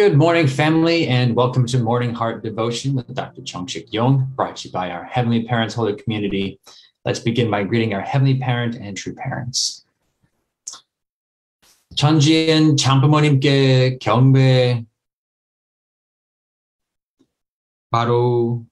Good morning, family, and welcome to Morning Heart Devotion with Dr. Chung, Shik, Yong, brought to you by our Heavenly Parents Holy Community. Let's begin by greeting our Heavenly Parent and True Parents. 천지엔 참부모님께 경배, 바로.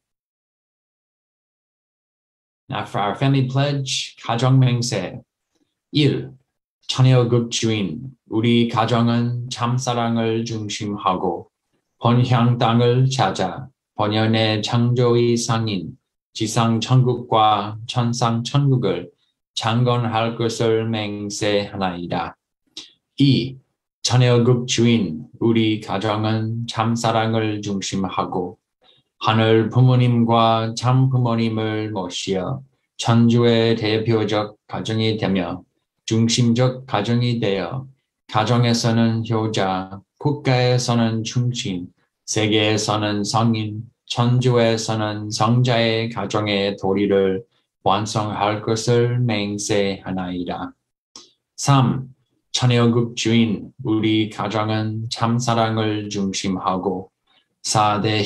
Now for our family pledge, 가정맹세. 1. 천여국 주인, 우리 가정은 참사랑을 중심하고 번향 땅을 찾아 번연의 창조의 상인 지상 천국과 천상 천국을 창건할 것을 맹세하나이다. 2. 천여국 주인, 우리 가정은 참사랑을 중심하고 하늘 부모님과 참 부모님을 모시어 천주의 대표적 가정이 되며 중심적 가정이 되어 가정에서는 효자, 국가에서는 충신, 세계에서는 성인, 천주에서는 성자의 가정의 도리를 완성할 것을 맹세하나이다. 3. 천여국 주인, 우리 가정은 참사랑을 중심하고 4대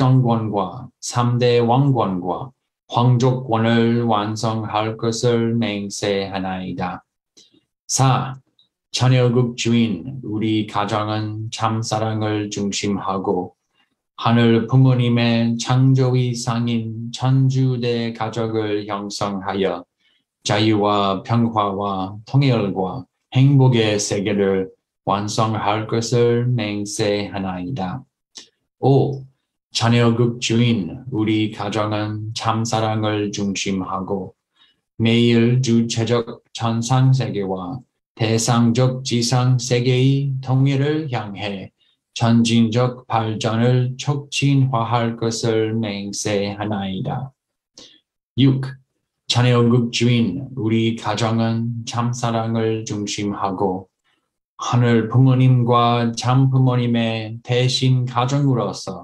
심정권과 3대 왕권과皇族권을 완성할 것을 맹세하나이다. 4. 천여국 주인, 우리 가정은 참사랑을 중심하고 하늘 부모님의 창조의 상인 천주대 가족을 형성하여 자유와 평화와 통일과 행복의 세계를 완성할 것을 맹세하나이다. 5. 천여국 주인, 우리 가정은 참사랑을 중심하고 매일 주체적 천상세계와 대상적 지상세계의 통일을 향해 전진적 발전을 촉진화할 것을 맹세하나이다. 6. 천여국 주인, 우리 가정은 참사랑을 중심하고 하늘 부모님과 참 부모님의 대신 가정으로서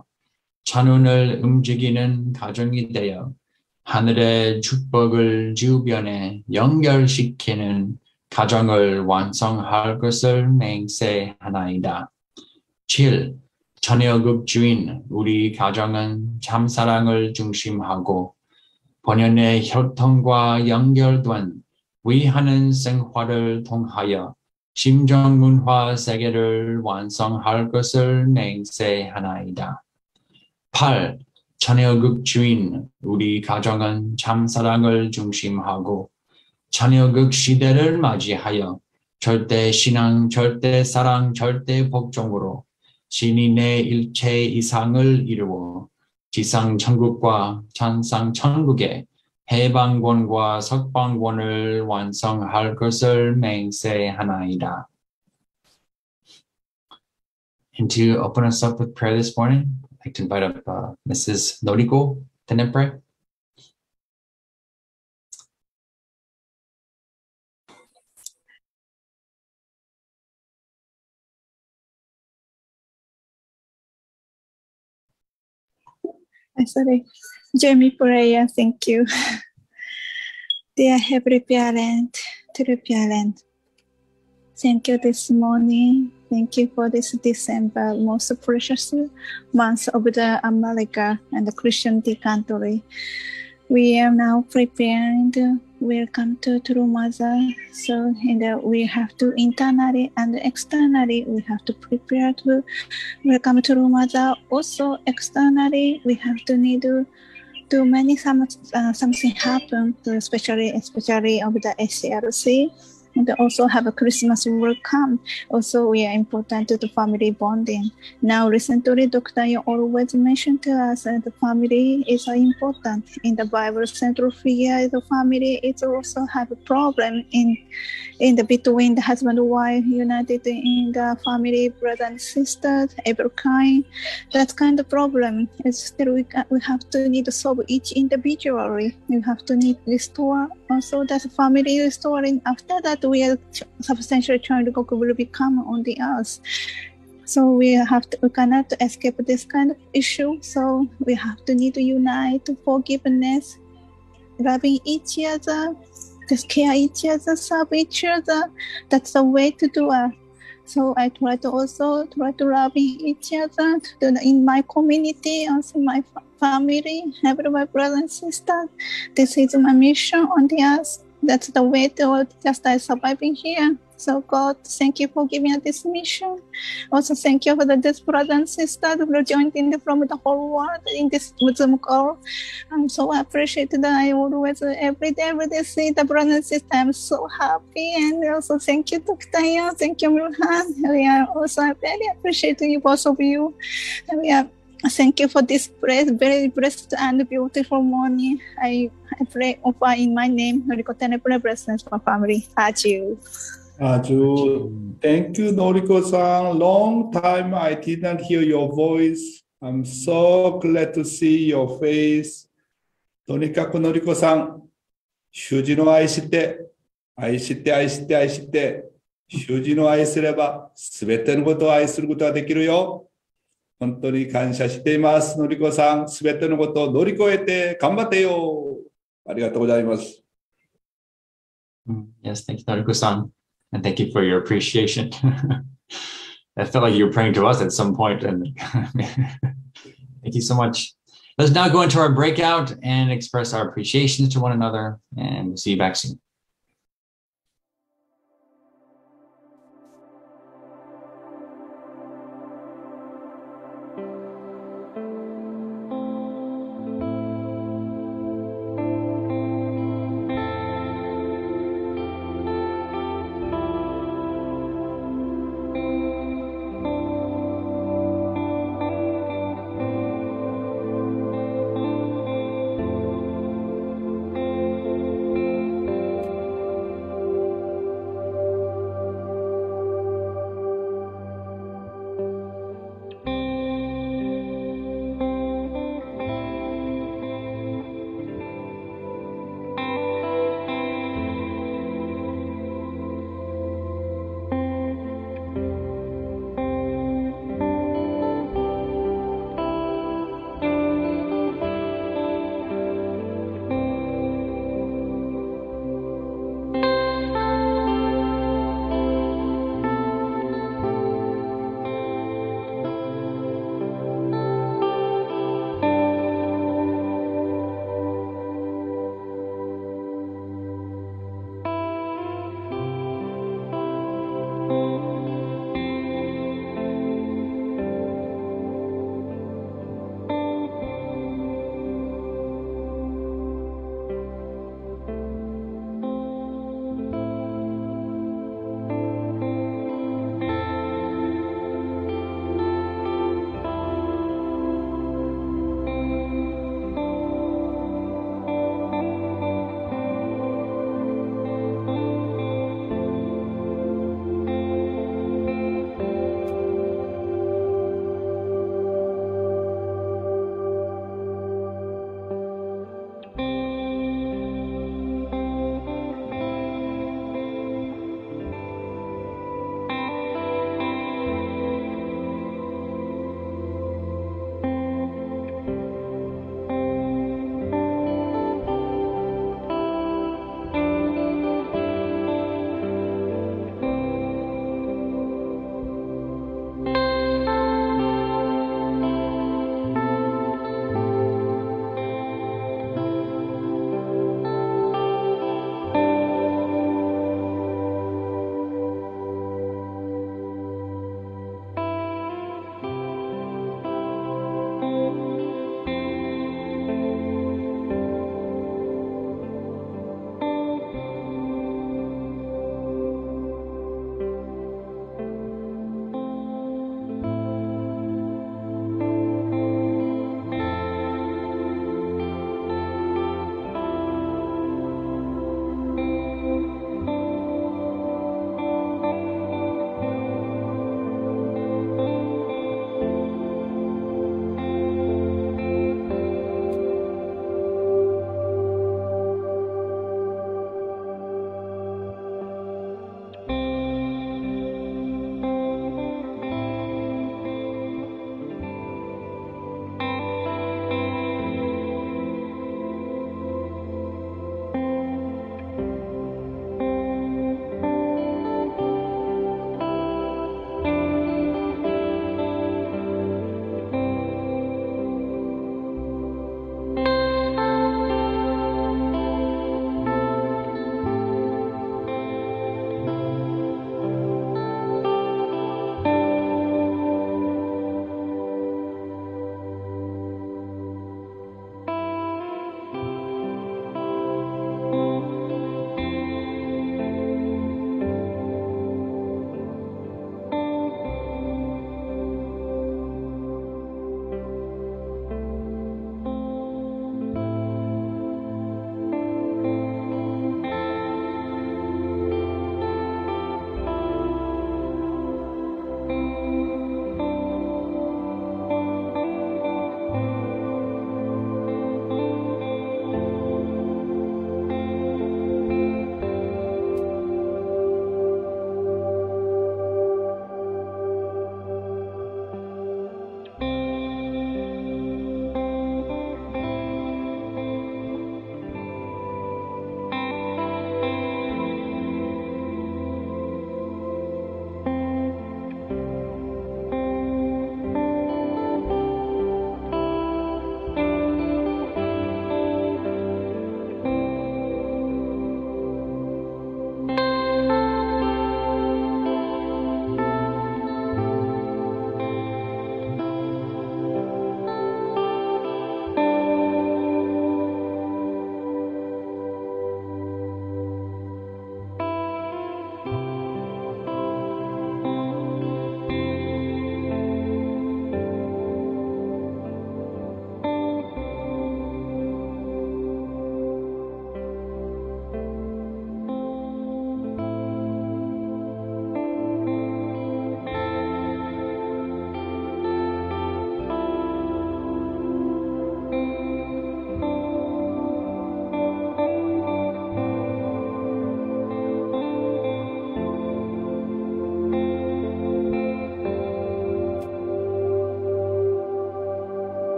천운을 움직이는 가정이 되어 하늘의 축복을 주변에 연결시키는 가정을 완성할 것을 맹세하나이다. 7. 천여국 주인, 우리 가정은 참사랑을 중심하고 본연의 혈통과 연결된 위하는 생활을 통하여 심정문화 세계를 완성할 것을 맹세하나이다. 8. 천여국 주인, 우리 가정은 참사랑을 중심하고 천여국 시대를 맞이하여 절대 신앙, 절대 사랑, 절대 복종으로 신인의 일체 이상을 이루어 지상 천국과 천상 천국의 해방권과 석방권을 완성할 것을 맹세하나이다. And to open us up with prayer this morning, I'd like to invite up Mrs. Noriko to then pray. Sorry, Jamie prayer, thank you. Dear Heavenly Parent, True Parent, thank you this morning. Thank you for this December, most precious month of the America and the Christian country. We are now preparing to welcome to True Mother. So we have to internally and externally, we have to prepare to welcome True Mother. Also externally, we have to need to do something happen, especially of the SCLC. And also have a Christmas welcome. Also, we are important to the family bonding. Now, recently, Dr. Yong always mentioned to us that the family is important. In the Bible, central figure, the family is also have a problem in the between the husband and wife, united in the family, brother and sister, every kind. That kind of problem is still we have to need to solve each individually. We have to need restore also that family restoring. After that, we are substantially trying to go will become on the earth. So we cannot escape this kind of issue. So we have to need to unite, forgiveness, loving each other, just care each other, serve each other. That's the way to do it. So I try to also love each other in my community, also my family, every my brother and sister. This is my mission on the earth. That's the way to just surviving here. So God, thank you for giving us this mission. Also, thank you for this brother and sister who joined in from the whole world in this Muslim call. I'm so appreciated that I always, every day see the brother and sister. I'm so happy. And also, thank you, Dr. Yang. Thank you, Milhan. We are also very appreciative you, both of you. And we are, thank you for this very blessed and beautiful morning. I pray over in my name, Noriko blessings for family. Adieu. Thank you, Noriko-san. Long time I did not hear your voice. I'm so glad to see your face. とにかくのりこさん、主人を愛して、愛して、愛して、愛して、主人を愛すれば、すべてのことを愛することができるよ。本当に感謝しています。のりこさん、すべてのことを乗り越えて頑張ってよ。ありがとうございます。 Yes, thank you, Noriko-san. And thank you for your appreciation. I felt like you were praying to us at some point. And thank you so much. Let's now go into our breakout and express our appreciations to one another. And we'll see you back soon.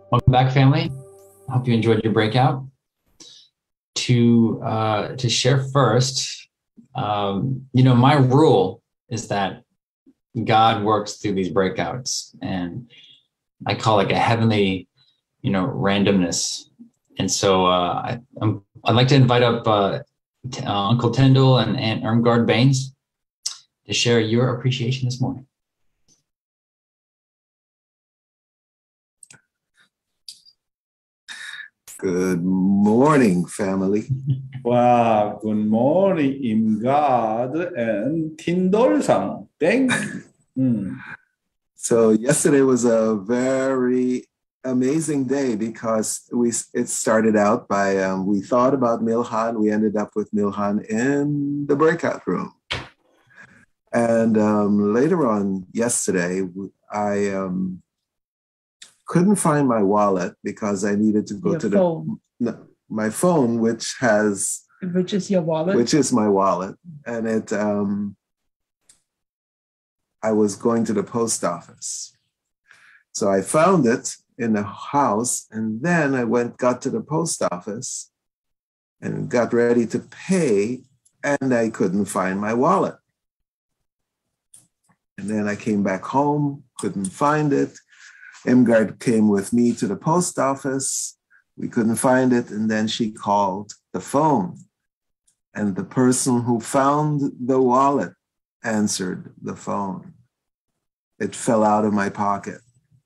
Welcome back, family. I hope you enjoyed your breakout. To share first, my rule is that God works through these breakouts, and I call it like a heavenly, randomness. And so I'd like to invite up Uncle Tyndall and Aunt Irmgard Baines to share your appreciation this morning. Good morning, family. Wow, good morning, Imgard and Tindol-san. Thank you. So yesterday was a very amazing day because it started out by we thought about Milhan. We ended up with Milhan in the breakout room. And later on yesterday, I couldn't find my wallet because I needed to go to my phone, which is your wallet, which is my wallet, and it. I was going to the post office, so I found it in the house, and then I got to the post office, and got ready to pay, and I couldn't find my wallet, and then I came back home, couldn't find it. Imgard came with me to the post office. We couldn't find it. And then she called the phone. And the person who found the wallet answered the phone. It fell out of my pocket.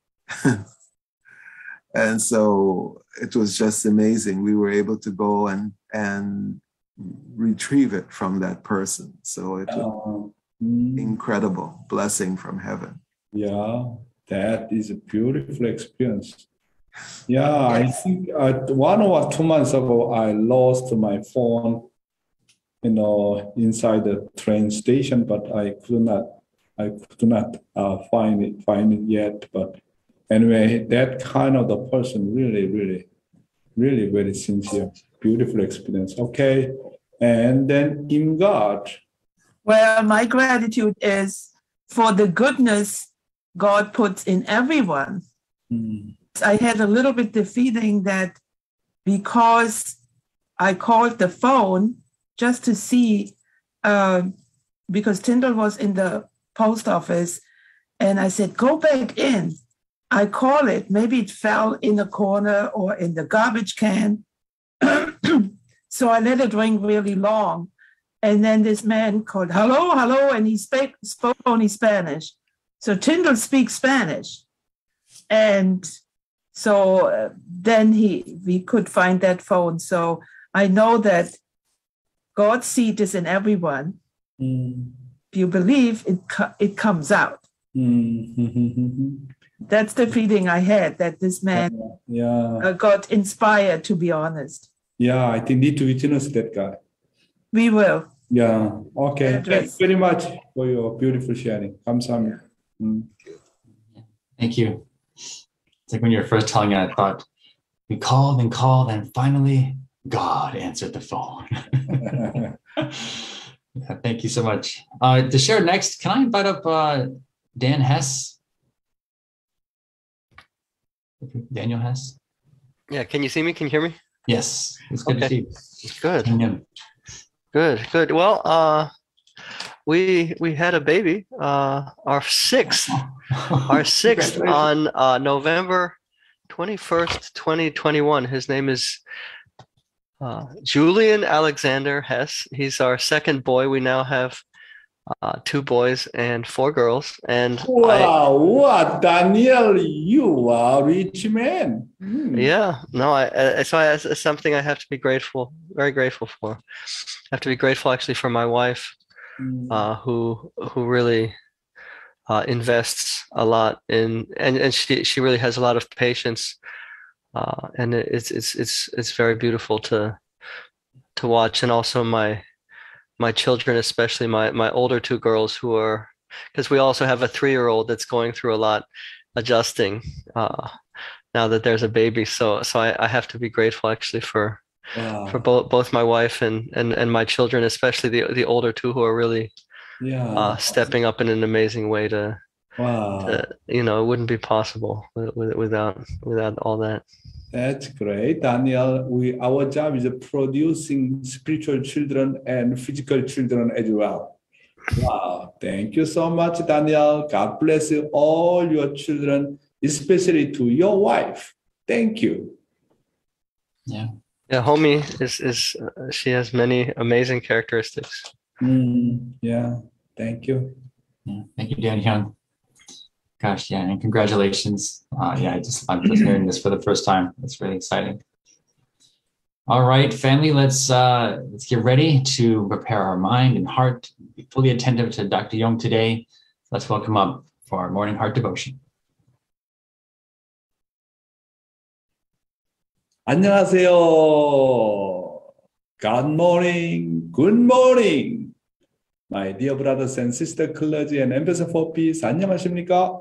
And so it was just amazing. We were able to go and retrieve it from that person. So it was incredible blessing from heaven. Yeah. That is a beautiful experience. Yeah, yes. I think 1 or 2 months ago, I lost my phone, inside the train station, but I could not find it yet. But anyway, that kind of the person really very sincere, beautiful experience. Okay, and then Imgard. Well, my gratitude is for the goodness God puts in everyone. I had a little bit the feeling that because I called the phone just to see, because Tyndall was in the post office, and I said, go back in. I call it, maybe it fell in a corner or in the garbage can. So I let it ring really long. And then this man called, hello, and he spoke only Spanish. So Tyndall speaks Spanish. And so then we could find that phone. So I know that God's seed is in everyone. If you believe, it comes out. That's the feeling I had, that this man got inspired, to be honest. Yeah, I think need to witness that guy. We will. Yeah, okay. Thank you very much for your beautiful sharing. 감사합니다. Thank you. It's like when you were first telling it, I thought, we called and called, and finally, God answered the phone. Yeah, thank you so much. To share next, can I invite up Dan Hess? Daniel Hess? Yeah, can you see me? Can you hear me? Yes, it's good to see you. Good. Good. Well, we had a baby, our sixth on November 21st, 2021. His name is Julian Alexander Hess. He's our second boy. We now have 2 boys and 4 girls. And wow, Daniel, you are a rich man. Yeah, no, it's something I have to be very grateful for. I have to be grateful actually for my wife, who really invests a lot in, and she really has a lot of patience, and it's very beautiful to watch. And also my children, especially my older 2 girls, who are, because we also have a 3-year-old that's going through a lot adjusting now that there's a baby. So I have to be grateful actually for both my wife and my children, especially the older 2, who are really stepping up in an amazing way to Wow. It wouldn't be possible without all that. That's great, Daniel. Our job is producing spiritual children and physical children as well. Wow. Thank you so much, Daniel. God bless you, all your children, especially to your wife. Thank you. Yeah, Homie is she has many amazing characteristics. Yeah. Thank you. Yeah. Thank you, Dan Hyung. Gosh, yeah, and congratulations. I'm just hearing this for the first time. It's really exciting. All right, family, let's get ready to prepare our mind and heart, be fully attentive to Dr. Yong today. Let's welcome up for our morning heart devotion. 안녕하세요. Good morning. Good morning. My dear brothers and sisters, clergy and ambassador for peace, 안녕하십니까?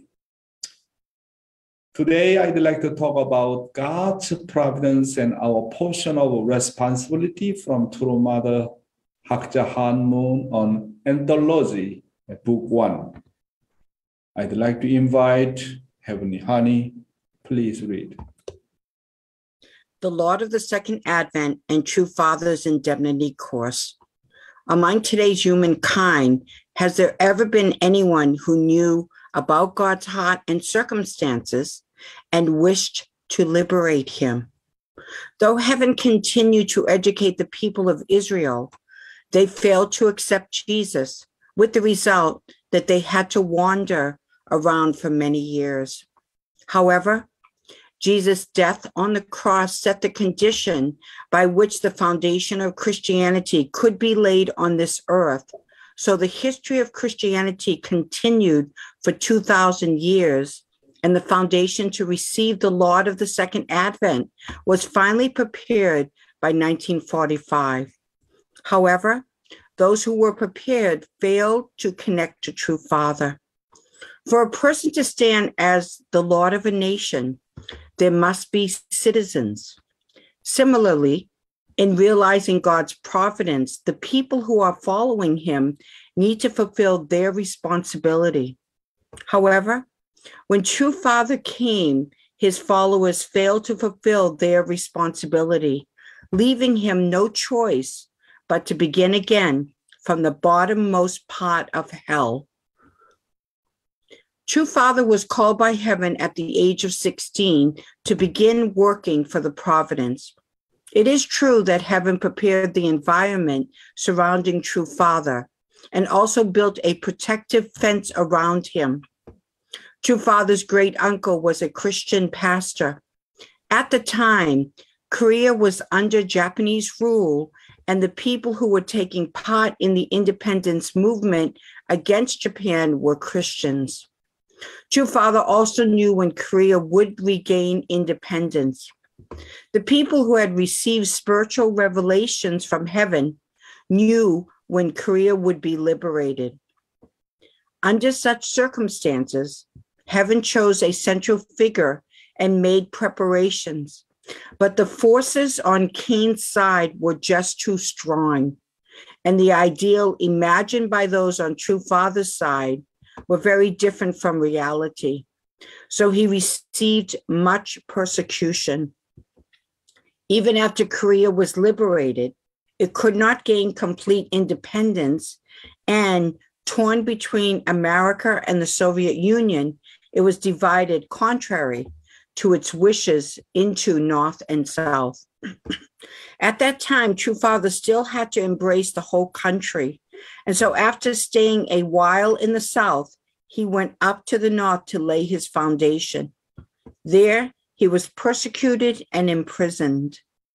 Today, I'd like to talk about God's providence and our portion of responsibility from True Mother Hakja Han Moon on Anthology, Book 1. I'd like to invite Heavenly Honey. Please read. The Lord of the Second Advent and True Father's Indemnity Course. Among today's humankind, has there ever been anyone who knew about God's heart and circumstances and wished to liberate him? Though heaven continued to educate the people of Israel, they failed to accept Jesus, with the result that they had to wander around for many years. However, Jesus' death on the cross set the condition by which the foundation of Christianity could be laid on this earth. So the history of Christianity continued for 2,000 years, and the foundation to receive the Lord of the Second Advent was finally prepared by 1945. However, those who were prepared failed to connect to True Father. For a person to stand as the Lord of a nation, there must be citizens. Similarly, in realizing God's providence, the people who are following him need to fulfill their responsibility. However, when True Father came, his followers failed to fulfill their responsibility, leaving him no choice but to begin again from the bottommost part of hell. True Father was called by heaven at the age of 16 to begin working for the providence. It is true that heaven prepared the environment surrounding True Father and also built a protective fence around him. True Father's great uncle was a Christian pastor. At the time, Korea was under Japanese rule, and the people who were taking part in the independence movement against Japan were Christians. True Father also knew when Korea would regain independence. The people who had received spiritual revelations from heaven knew when Korea would be liberated. Under such circumstances, heaven chose a central figure and made preparations. But the forces on Cain's side were just too strong, and the ideal imagined by those on True Father's side were very different from reality. So he received much persecution. Even after Korea was liberated, it could not gain complete independence, and torn between America and the Soviet Union, it was divided contrary to its wishes into North and South. At that time, True Father still had to embrace the whole country. And so after staying a while in the South, he went up to the North to lay his foundation. There, he was persecuted and imprisoned.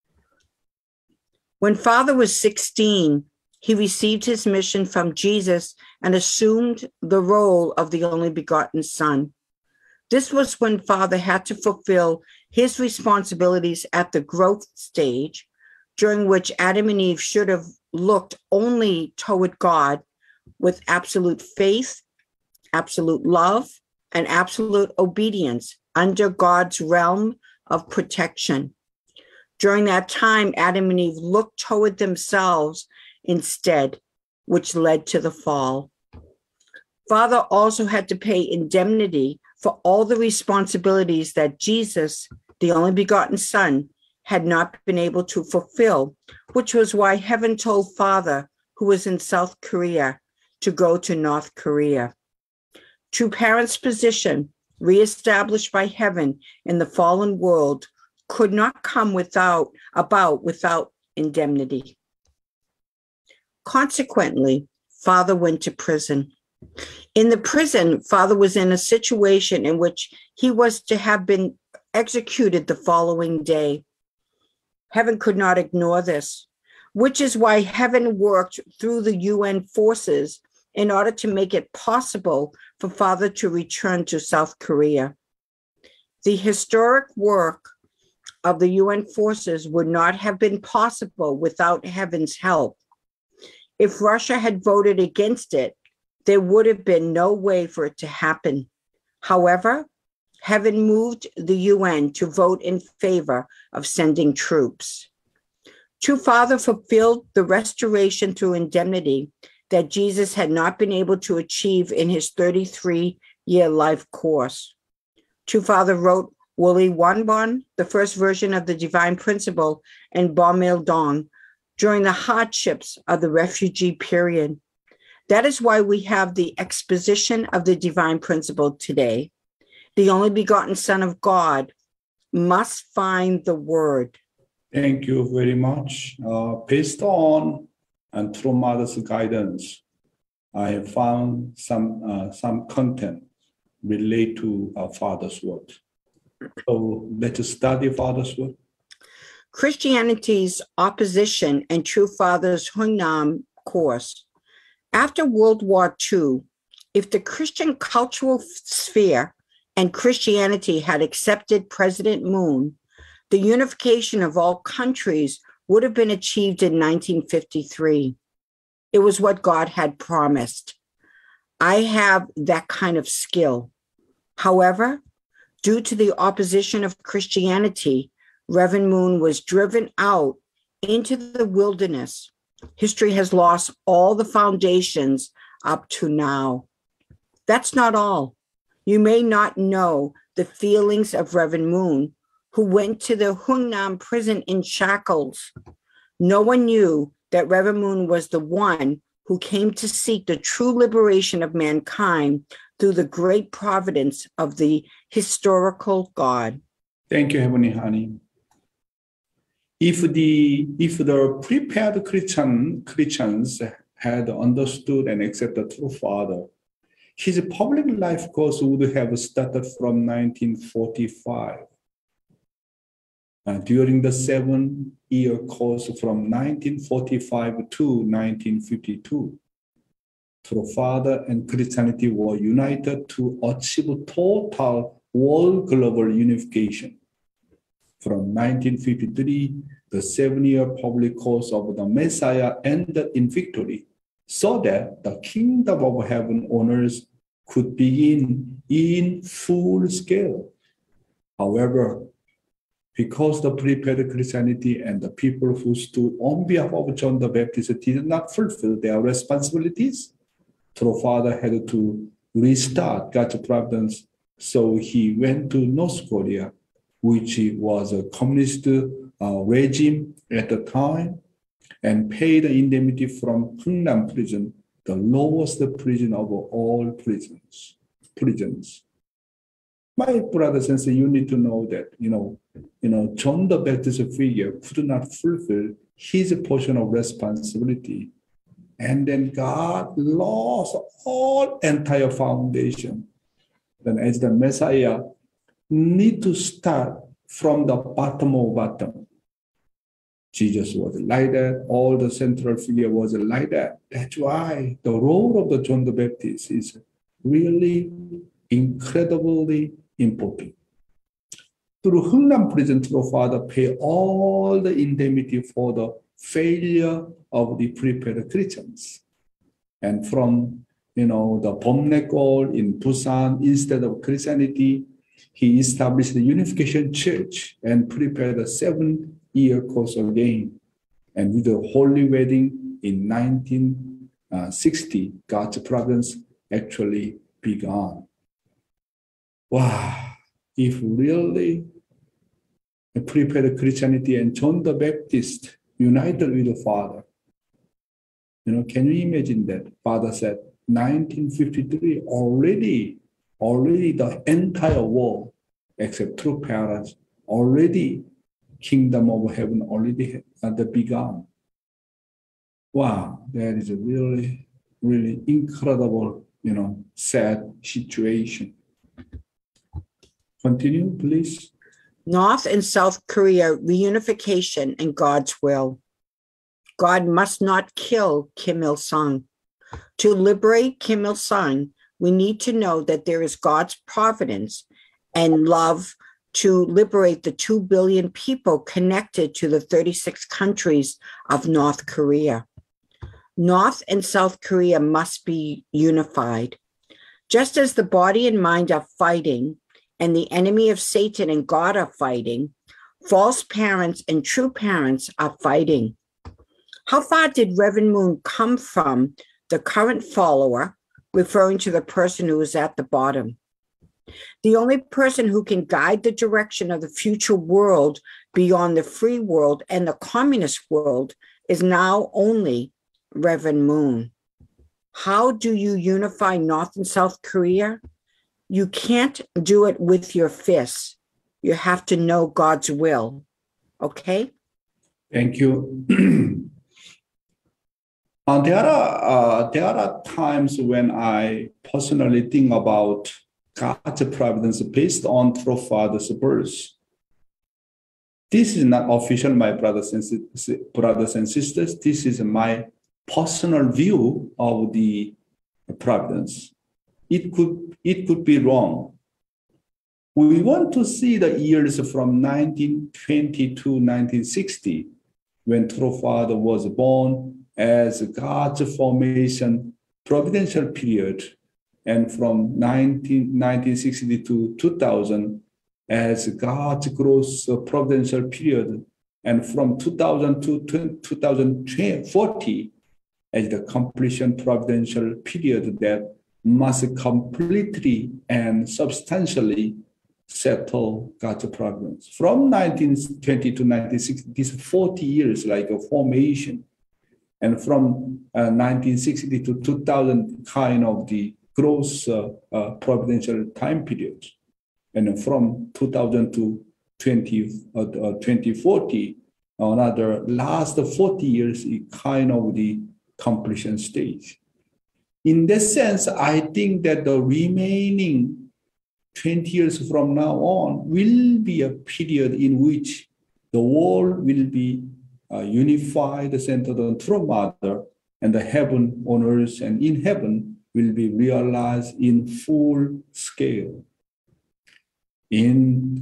When Father was 16, he received his mission from Jesus and assumed the role of the only begotten Son. This was when Father had to fulfill his responsibilities at the growth stage, during which Adam and Eve should have looked only toward God with absolute faith, absolute love, and absolute obedience under God's realm of protection. During that time, Adam and Eve looked toward themselves instead, which led to the fall. Father also had to pay indemnity for all the responsibilities that Jesus, the only begotten Son, had not been able to fulfill, which was why heaven told Father, who was in South Korea, to go to North Korea. True parents' position, reestablished by heaven in the fallen world, could not come without indemnity. Consequently, Father went to prison. In the prison, Father was in a situation in which he was to have been executed the following day. Heaven could not ignore this, which is why heaven worked through the UN forces in order to make it possible for Father to return to South Korea. The historic work of the UN forces would not have been possible without heaven's help. If Russia had voted against it, there would have been no way for it to happen. However, heaven moved the UN to vote in favor of sending troops. True Father fulfilled the restoration through indemnity that Jesus had not been able to achieve in his 33-year life course. True Father wrote Woli Wanbon, the first version of the Divine Principle, and Bomil Dong during the hardships of the refugee period. That is why we have the exposition of the Divine Principle today. The only begotten Son of God must find the word. Thank you very much. Based on and through Mother's guidance, I have found some content relate to our Father's word. So let's study Father's word. Christianity's opposition and True Father's Hungnam course. After World War II, if the Christian cultural sphere and Christianity had accepted President Moon, the unification of all countries would have been achieved in 1953. It was what God had promised. I have that kind of skill. However, due to the opposition of Christianity, Reverend Moon was driven out into the wilderness. History has lost all the foundations up to now. That's not all. You may not know the feelings of Reverend Moon, who went to the Hungnam prison in shackles. No one knew that Reverend Moon was the one who came to seek the true liberation of mankind through the great providence of the historical God. Thank you, Heavenly Honey. If the prepared Christians had understood and accepted the true Father, his public life course would have started from 1945. During the 7-year course from 1945 to 1952, true Father and Christianity were united to achieve total world global unification. From 1953, the 7-year public course of the Messiah ended in victory, so that the kingdom of heaven on earth could begin in full scale. However, because the prepared Christianity and the people who stood on behalf of John the Baptist did not fulfill their responsibilities, true Father had to restart God's providence. So he went to North Korea, which was a communist regime at the time, and paid the indemnity from Hungnam prison, the lowest prison of all prisons. My brothers and sisters, you need to know that, John the Baptist figure could not fulfill his portion of responsibility. And then God lost all entire foundation. Then as the Messiah, need to start from the bottom of bottom. Jesus was like that. All the central figure was like that. That's why the role of the John the Baptist is really incredibly important. Through Hungnam prison, true Father pay all the indemnity for the failure of the prepared Christians. And from, the Bomnekol in Busan, instead of Christianity, he established the Unification Church and prepared a 7-year course again. And with the Holy Wedding in 1960, God's providence, actually begun. Wow, if really prepared Christianity and John the Baptist united with the Father, can you imagine that? Father said, 1953, already the entire world, except true parents, already kingdom of heaven already had begun. Wow, that is a really, really incredible, sad situation. Continue, please. North and South Korea reunification and God's will. God must not kill Kim Il-sung. To liberate Kim Il-sung, we need to know that there is God's providence and love to liberate the 2 billion people connected to the 36 countries of North Korea. North and South Korea must be unified. Just as the body and mind are fighting, and the enemy of Satan and God are fighting, false parents and true parents are fighting. How far did Reverend Moon come from the current follower, referring to the person who is at the bottom? The only person who can guide the direction of the future world beyond the free world and the communist world is now only Reverend Moon. How do you unify North and South Korea? You can't do it with your fists. You have to know God's will. Okay? Thank you. There are times when I personally think about God's providence based on True Father's verse. This is not official, my brothers and sisters. This is my personal view of the providence. It could be wrong. We want to see the years from 1920 to 1960, when True Father was born, as God's formation providential period, and from 1960 to 2000 as God's growth providential period, and from 2000 to 2040 as the completion providential period that must completely and substantially settle God's providence. From 1920 to 1960, these 40 years like a formation. And from 1960 to 2000, kind of the growth providential time period. And from 2000 to 2040, another last 40 years, is kind of the completion stage. In that sense, I think that the remaining 20 years from now on will be a period in which the world will be unified, centered on True Mother, and the heaven on earth and in heaven will be realized in full scale. In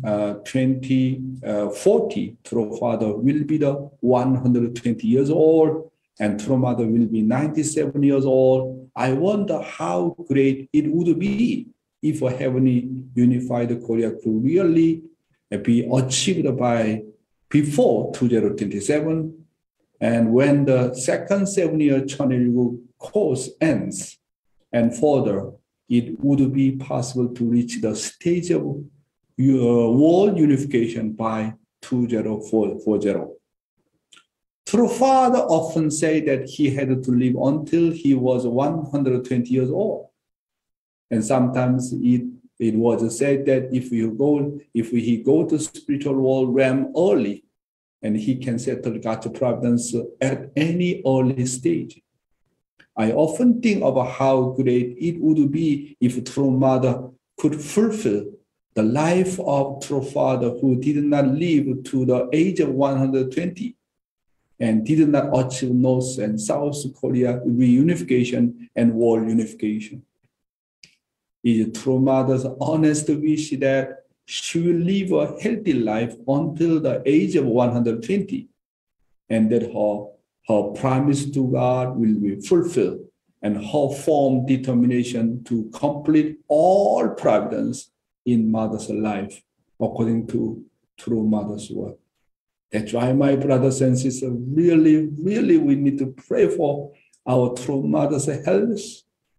2040, True Father will be the 120 years old, and True Mother will be 97 years old. I wonder how great it would be if a heavenly unified Korea could really be achieved by before 2027, and when the second 7-year Cheonil course ends, and further, it would be possible to reach the stage of world unification by 2040. True Father often said that he had to live until he was 120 years old, and sometimes it was said that if he go to spiritual world realm early, and he can settle God's providence at any early stage. I often think about how great it would be if True Mother could fulfill the life of True Father who did not live to the age of 120 and did not achieve North and South Korea reunification and world unification. It is True Mother's honest wish that she will live a healthy life until the age of 120, and that her promise to God will be fulfilled, and her firm determination to complete all providence in Mother's life according to True Mother's word. That's why, my brothers and sisters, really, really we need to pray for our True Mother's health,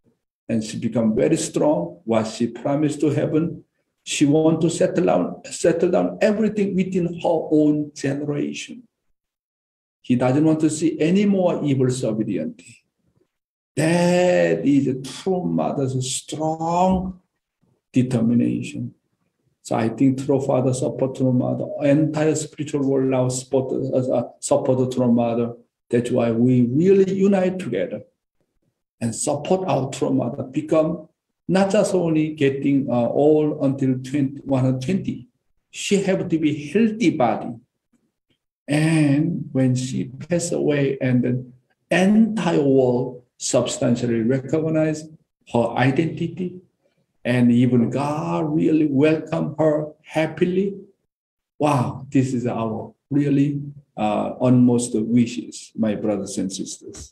and she become very strong. What she promised to heaven, she want to settle down everything within her own generation. He doesn't want to see any more evil sovereignty. That is a true mother's strong determination. So I think true father support true mother, entire spiritual world now support true mother. That's why we really unite together and support our true mother, become not just only getting old until 120. She have to be healthy body. And when she passed away and the entire world substantially recognized her identity, and even God really welcomed her happily. Wow, this is our really utmost wishes, my brothers and sisters.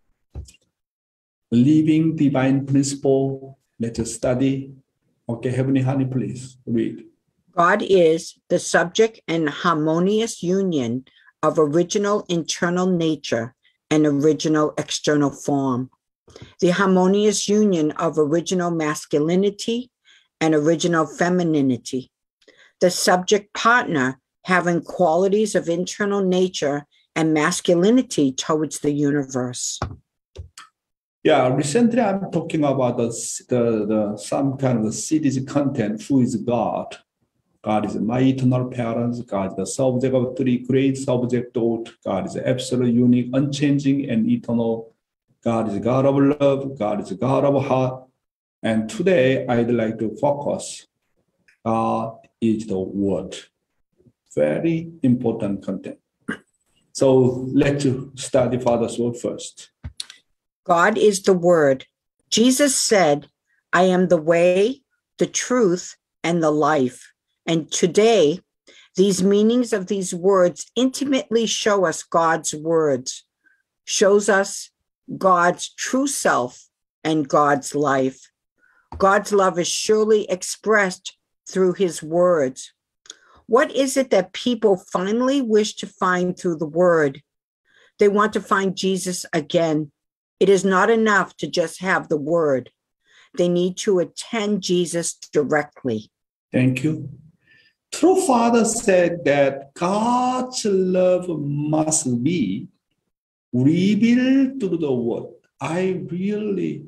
Living divine principle, let us study. Okay, Heavenly Honey, please read. God is the subject and harmonious union of original internal nature and original external form. The harmonious union of original masculinity and original femininity. The subject partner having qualities of internal nature and masculinity towards the universe. Yeah, recently I'm talking about the some kind of the series content. Who is God? God is my eternal parents. God is the subject of three great subject thought. God is absolute, unique, unchanging, and eternal. God is God of love. God is God of heart. And today I'd like to focus. God is the Word. Very important content. So let's study Father's Word first. God is the Word. Jesus said, I am the way, the truth, and the life. And today, these meanings of these words intimately show us God's words, shows us God's true self and God's life. God's love is surely expressed through his words. What is it that people finally wish to find through the word? They want to find Jesus again. It is not enough to just have the word. They need to attend Jesus directly. Thank you. True Father said that God's love must be revealed through the word. I really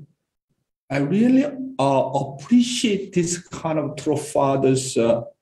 appreciate this kind of True Father's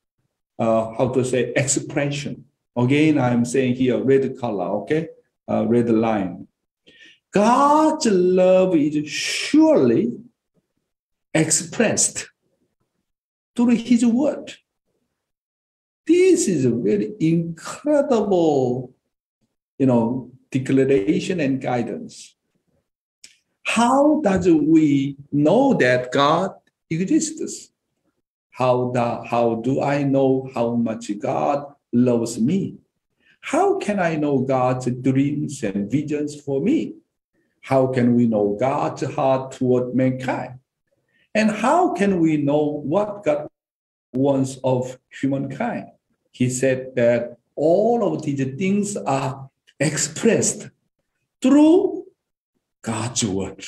expression. Again, I'm saying here red color, okay, red line. God's love is surely expressed through his word. This is a very incredible, declaration and guidance. How does we know that God exists? How do I know how much God loves me? How can I know God's dreams and visions for me? How can we know God's heart toward mankind? And how can we know what God wants of humankind? He said that all of these things are expressed through God's word.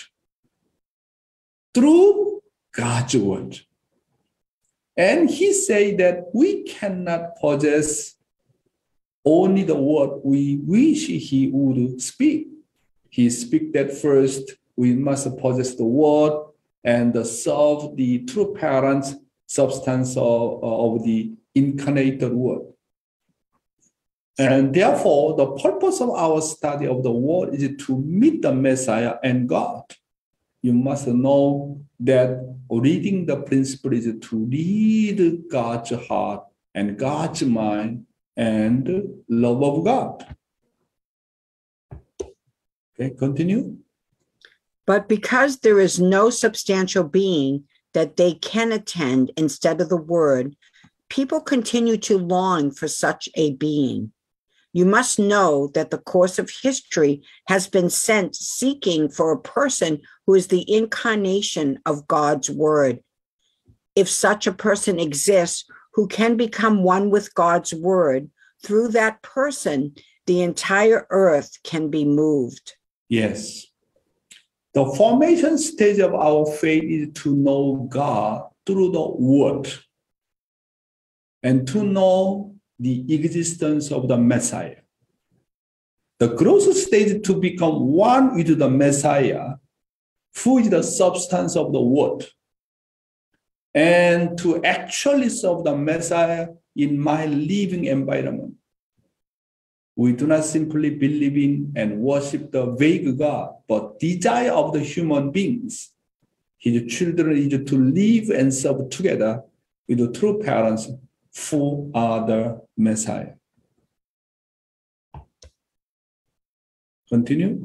Through God's word. And he said that we cannot possess only the word we wish he would speak. He speak that first we must possess the word and serve the true parents' substance of the incarnated word. And therefore, the purpose of our study of the word is to meet the Messiah and God. You must know that reading the principle is to read God's heart and God's mind and love of God. Okay, continue. But because there is no substantial being that they can attend instead of the word, people continue to long for such a being. You must know that the course of history has been sent seeking for a person who is the incarnation of God's word. If such a person exists who can become one with God's word, through that person, the entire earth can be moved. Yes. The formation stage of our faith is to know God through the Word and to know the existence of the Messiah. The growth stage is to become one with the Messiah, who is the substance of the Word, and to actually serve the Messiah in my living environment. We do not simply believe in and worship the vague God, but desire of the human beings. His children is to live and serve together with the true parents who are the Messiah. Continue.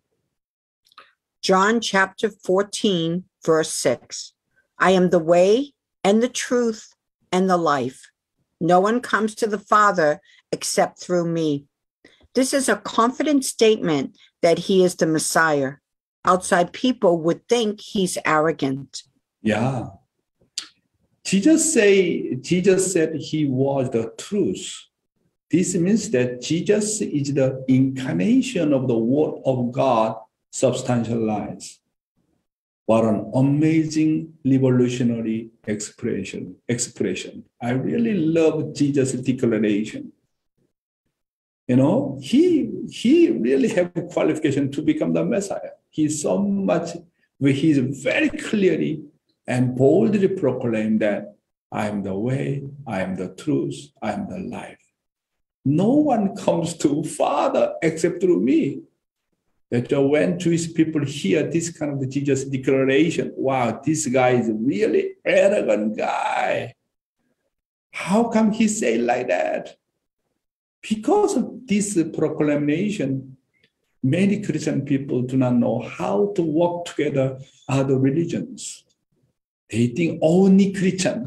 John chapter 14, verse 6. I am the way and the truth and the life. No one comes to the Father except through me. This is a confident statement that he is the Messiah. Outside people would think he's arrogant. Yeah. Jesus said he was the truth. This means that Jesus is the incarnation of the Word of God substantialized. What an amazing revolutionary expression. I really love Jesus' declaration. You know, he really have a qualification to become the Messiah. He's so much, where he's very clearly and boldly proclaimed that I am the way, I am the truth, I am the life. No one comes to Father except through me. That when Jewish people hear this kind of Jesus declaration, wow, this guy is a really arrogant guy. How come he say like that? Because of this proclamation, many Christian people do not know how to work together other religions. They think only Christian,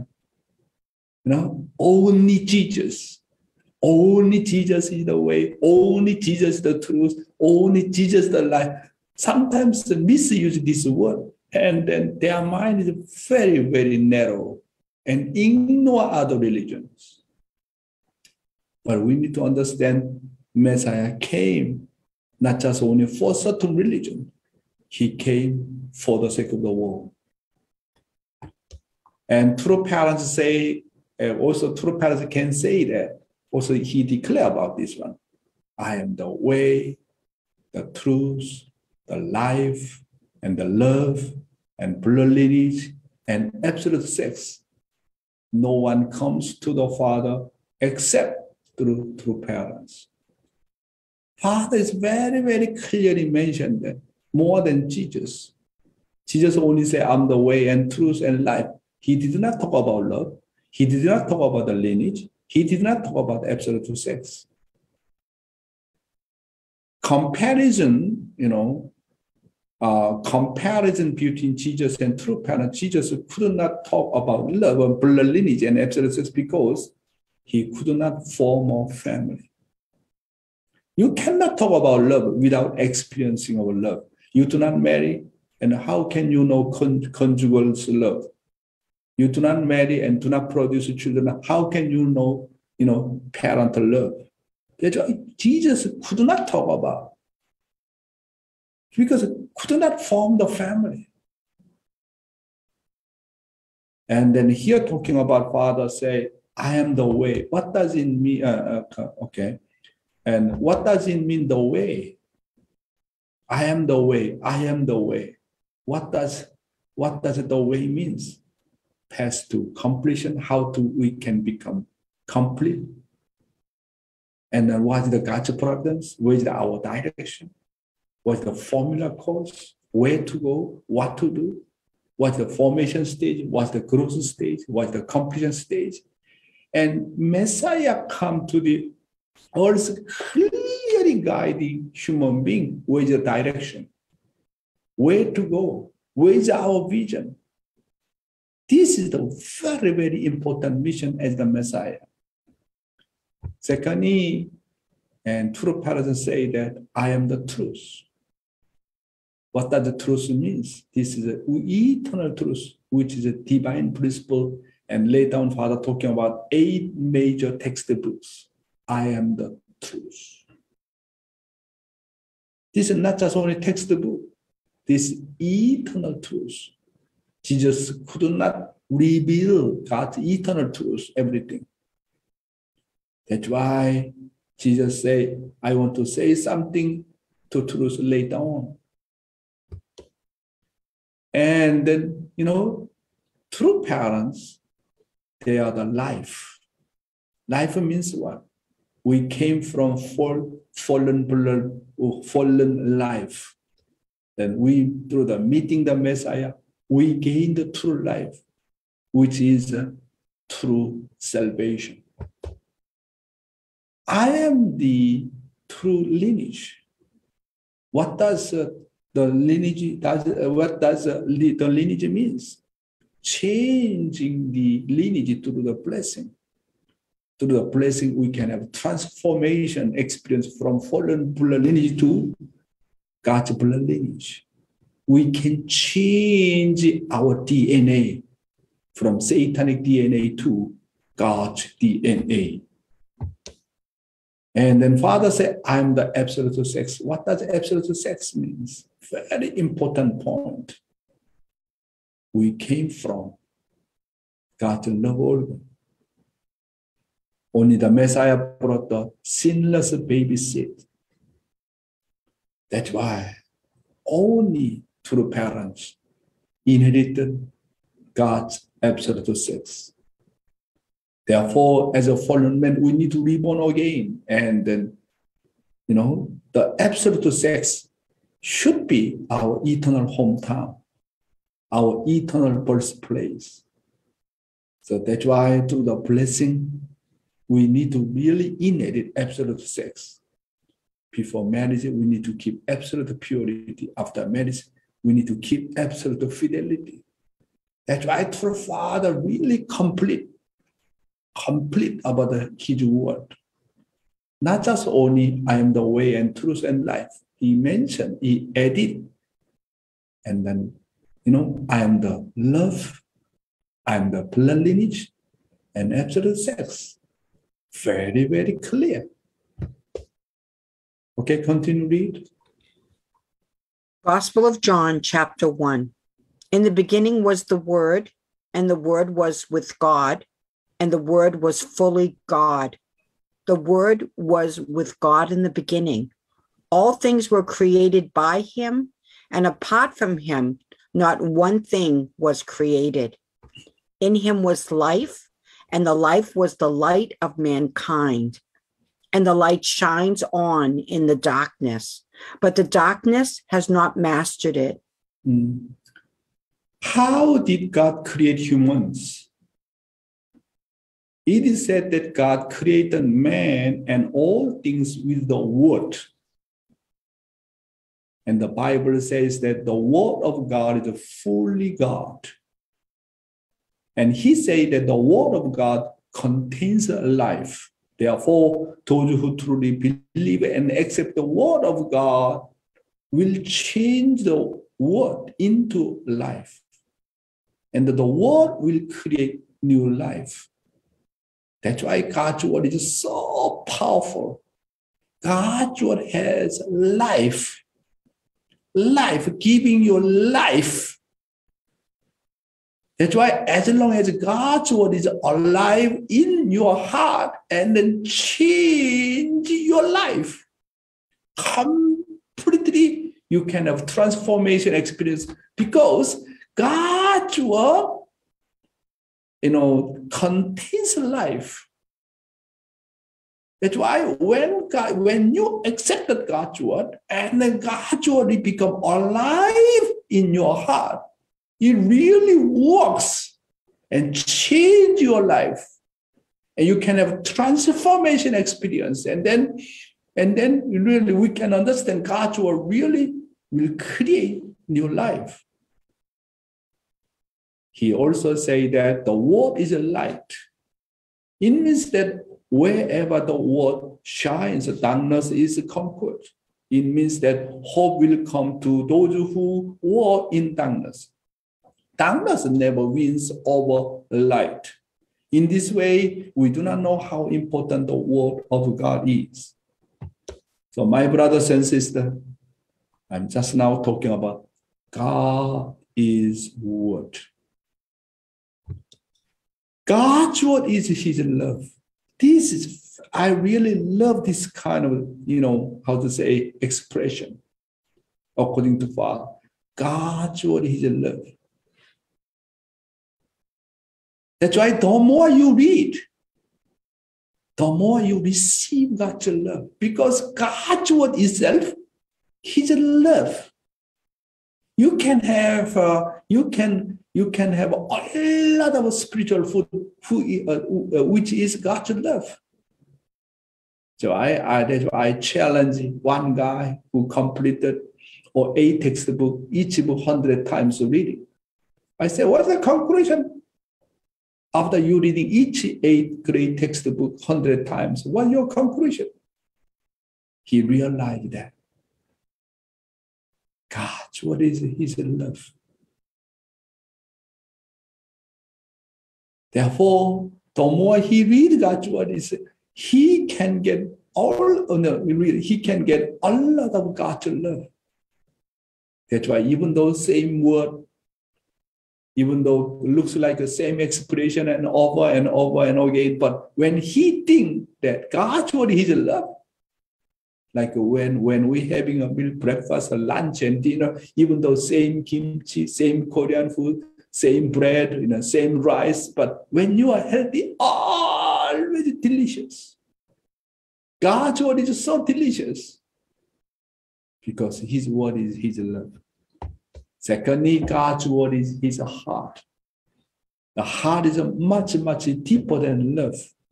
only Jesus. Only Jesus is the way, only Jesus is the truth, only Jesus is the life. Sometimes they misuse this word, and then their mind is very, very narrow and ignore other religions. But we need to understand Messiah came not just only for certain religion. He came for the sake of the world. And true parents say, also true parents can say that. Also, he declared about this one. I am the way, the truth, the life, and the love, and blood lineage, and absolute sex. No one comes to the Father except through true parents. Father is very, very clearly mentioned that more than Jesus. Jesus only said, I'm the way and truth and life. He did not talk about love. He did not talk about the lineage. He did not talk about absolute sex. Comparison, comparison between Jesus and true parents. Jesus could not talk about love and blood lineage and absolute sex because he could not form a family. You cannot talk about love without experiencing our love. You do not marry, and how can you know conjugal love? You do not marry and do not produce children. How can you know, parental love? That's what Jesus could not talk about because he could not form the family. And then here talking about Father say, I am the way. What does it mean? Okay. And what does it mean, the way? I am the way. I am the way. What does the way means? Path to completion, how we can become complete. And then what is the God's providence? Where is our direction? What's the formula course? Where to go? What to do? What's the formation stage? What's the growth stage? What's the completion stage? And Messiah come to the earth clearly guiding human being. Where is the direction? Where to go? Where is our vision? This is the very, very important mission as the Messiah. Secondly, and true parents say that I am the truth. What does the truth mean? This is an eternal truth, which is a divine principle. And later on, Father talking about 8 major textbooks. I am the truth. This is not just only textbook. this eternal truth. Jesus could not reveal God's eternal truth, everything. That's why Jesus said, I want to say something to truth later on. And then, true parents, they are the life. Life means what? We came from fallen blood, or fallen life. Then we, through the meeting the Messiah, we gain the true life, which is true salvation. I am the true lineage. What does the lineage the lineage means? Changing the lineage to the blessing. Through the blessing, we can have transformation experience from fallen blood lineage to God's blood lineage. We can change our DNA from satanic DNA to God's DNA. And then Father said, I'm the absolute sex. What does absolute sex mean? Very important point. We came from God's love organ. Only the Messiah brought the sinless baby seed. That's why only true parents inherited God's absolute sex. Therefore, as a fallen man, we need to be born again. And then, the absolute sex should be our eternal hometown, our eternal birthplace. So that's why through the blessing, we need to really inherit absolute sex. Before marriage, we need to keep absolute purity. After marriage, we need to keep absolute fidelity. That's why true Father really complete about his word. Not just only I am the way and truth and life. He mentioned, he added, and then, I am the love, I am the blood lineage, and absolute sex. Very, very clear. Okay, continue read. Gospel of John, chapter 1. In the beginning was the Word, and the Word was with God, and the Word was fully God. The Word was with God in the beginning. All things were created by him, and apart from him, not one thing was created. In him was life, and the life was the light of mankind. And the light shines on in the darkness, but the darkness has not mastered it. How did God create humans? It is said that God created man and all things with the word. And the Bible says that the word of God is fully God. And he said that the word of God contains life. Therefore, those who truly believe and accept the word of God will change the word into life. And the word will create new life. That's why God's word is so powerful. God's word has life. Life, giving you life. That's why as long as God's word is alive in your heart and then change your life, completely you can have transformation experience because God's word, contains life. That's why when you accepted God's word and then God's word will become alive in your heart, it really works and change your life. And you can have transformation experience. And then really we can understand God's word really will create new life. He also said that the word is a light. It means that wherever the word shines, darkness is conquered. It means that hope will come to those who were in darkness. Darkness never wins over light. In this way, we do not know how important the word of God is. So my brothers and sisters, I'm just now talking about God is word. God's word is his love. This is, I really love this kind of, how to say, expression according to Father. God's word is love. That's why the more you read, the more you receive God's love. Because God's word itself, his love. You can have a lot of spiritual food, which is God's love. So I challenge one guy who completed or 8 textbooks, each book 100 times reading. I said, what's the conclusion? After you reading each 8th grade textbook 100 times, what's your conclusion? He realized that God's word is his love. Therefore, the more he reads God's word, he can get a lot of God's love. That's why even though same word, even though it looks like the same expression and over and over and again, but when he thinks that God's word is love, like when we having a meal, breakfast, or lunch and dinner, even though same kimchi, same Korean food, same bread, same rice, but when you are healthy, always delicious. God's word is so delicious because his word is his love. Secondly, God's word is his heart. The heart is much, much deeper than love.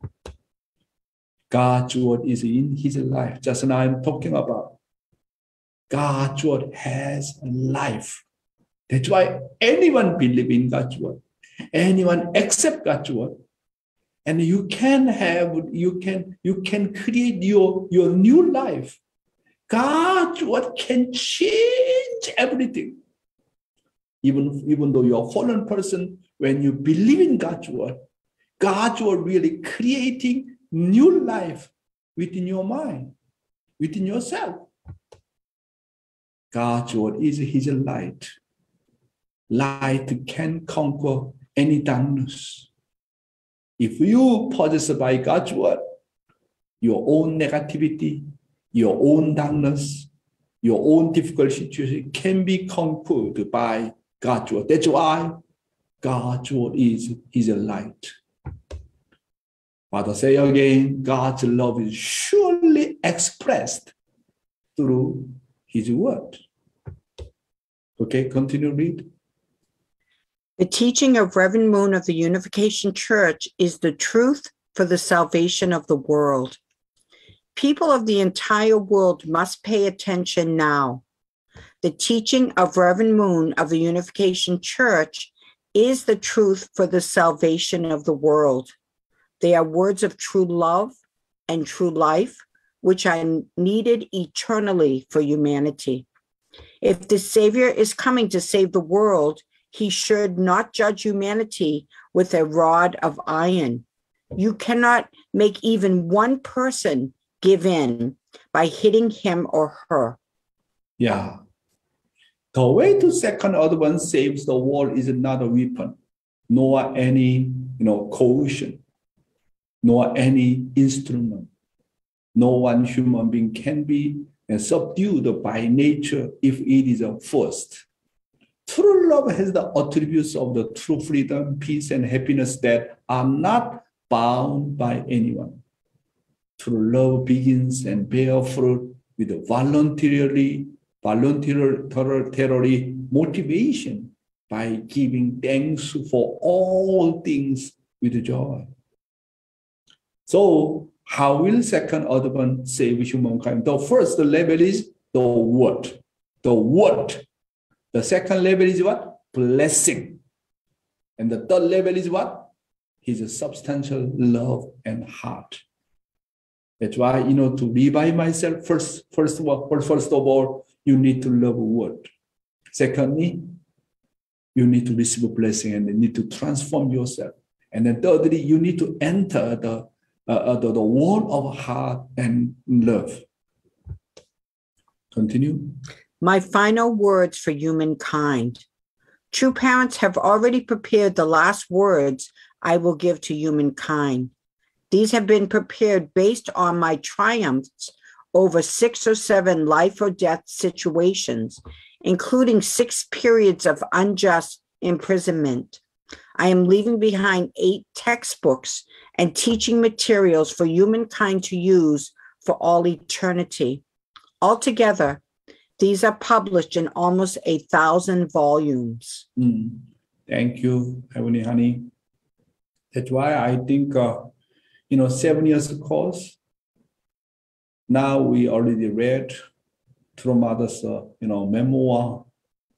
God's word is in his life. Just now I'm talking about. God's word has life. That's why anyone believes in God's word. Anyone accept God's word. And you can create your new life. God's word can change everything. Even though you're a fallen person, when you believe in God's word really creating new life within your mind, within yourself. God's word is his light. Light can conquer any darkness. If you possess by God's word, your own negativity, your own darkness, your own difficult situation can be conquered by God's word. That's why God's word is his light. Father, say again, God's love is surely expressed through his word. Okay, continue read. The teaching of Reverend Moon of the Unification Church is the truth for the salvation of the world. People of the entire world must pay attention now. The teaching of Reverend Moon of the Unification Church is the truth for the salvation of the world. They are words of true love and true life, which are needed eternally for humanity. If the Savior is coming to save the world, he should not judge humanity with a rod of iron. You cannot make even one person give in by hitting him or her. Yeah. The way to second advent saves the world is not a weapon, nor any coercion, nor any instrument. No one human being can be subdued by nature if it is a first. True love has the attributes of the true freedom, peace, and happiness that are not bound by anyone. True love begins and bears fruit with voluntary motivation by giving thanks for all things with joy. So, how will second advent save humankind? The first level is the word. The word. The second level is what? Blessing. And the third level is what? His substantial love and heart. That's why, to revive myself, first of all, you need to love a word. Secondly, you need to receive a blessing and you need to transform yourself. And then thirdly, you need to enter the world of heart and love. Continue. my final words for humankind. True parents have already prepared the last words I will give to humankind. These have been prepared based on my triumphs over 6 or 7 life or death situations, including 6 periods of unjust imprisonment. I am leaving behind 8 textbooks and teaching materials for humankind to use for all eternity. Altogether, these are published in almost 1,000 volumes. Thank you, Heavenly Honey. That's why I think, 7 years course. Now we already read True Mother's, memoir.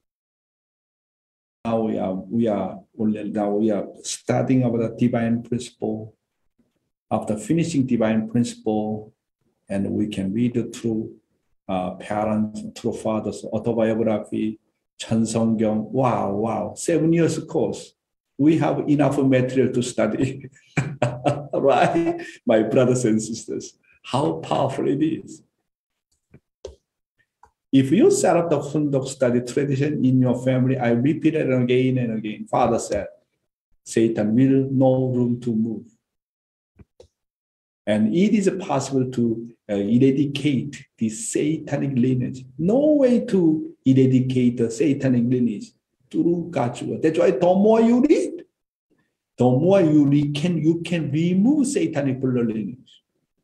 Now we are studying about the divine principle. After finishing divine principle, and we can read the true parents, true fathers, autobiography, 천성경. Wow, 7 years course. We have enough material to study, right? My brothers and sisters, how powerful it is. If you set up the Fundok study tradition in your family, I repeat it again and again. Father said, Satan will no room to move. And it is possible to eradicate the satanic lineage. No way to eradicate the satanic lineage through God's word. That's why the more you read, the more you read, you can remove satanic blood lineage.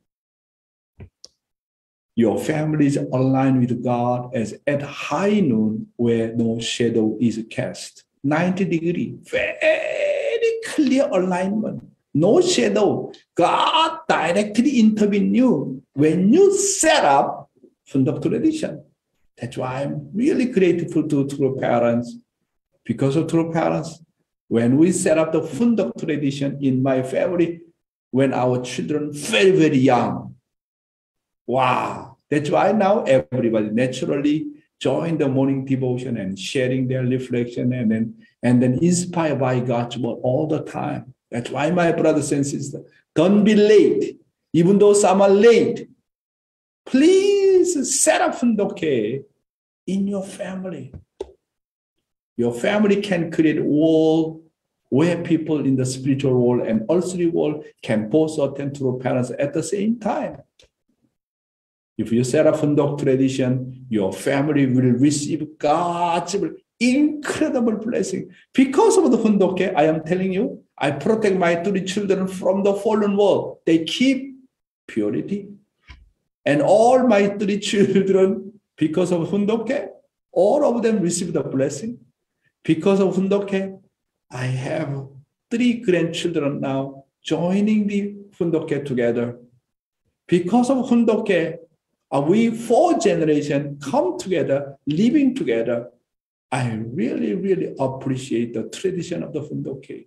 Your family is aligned with God as at high noon where no shadow is cast. 90 degree, very clear alignment. No shadow. God directly intervene you when you set up Fundok tradition. That's why I'm really grateful to true parents. Because of true parents, when we set up the Fundok tradition in my family, when our children very, very young, wow. That's why now everybody naturally join the morning devotion and sharing their reflection and then inspired by God's word all the time. That's why, my brothers and sisters, don't be late. Even though some are late, please set up Fundoke in your family. Your family can create a world where people in the spiritual world and earthly world can both attend to parents at the same time. If you set up Fundok tradition, your family will receive God's incredible blessing. Because of the Fundoke, I am telling you, I protect my 3 children from the fallen world. They keep purity. And all my 3 children, because of Fundoke, all of them receive the blessing. Because of Fundoke, I have 3 grandchildren now joining the Fundoke together. Because of Fundoke, we 4 generations come together, living together. I really, really appreciate the tradition of the Fundoke.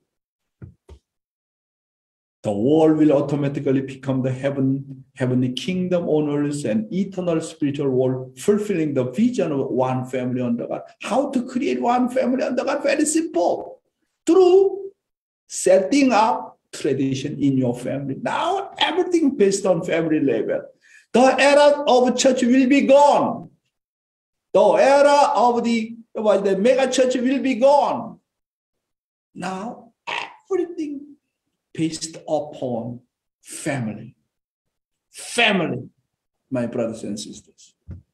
The world will automatically become the heavenly kingdom owners and eternal spiritual world, fulfilling the vision of one family under God. How to create one family under God? Very simple. Through setting up tradition in your family. Now everything based on family level. The era of church will be gone. The era of the mega church will be gone. Now everything based upon family. Family, my brothers and sisters.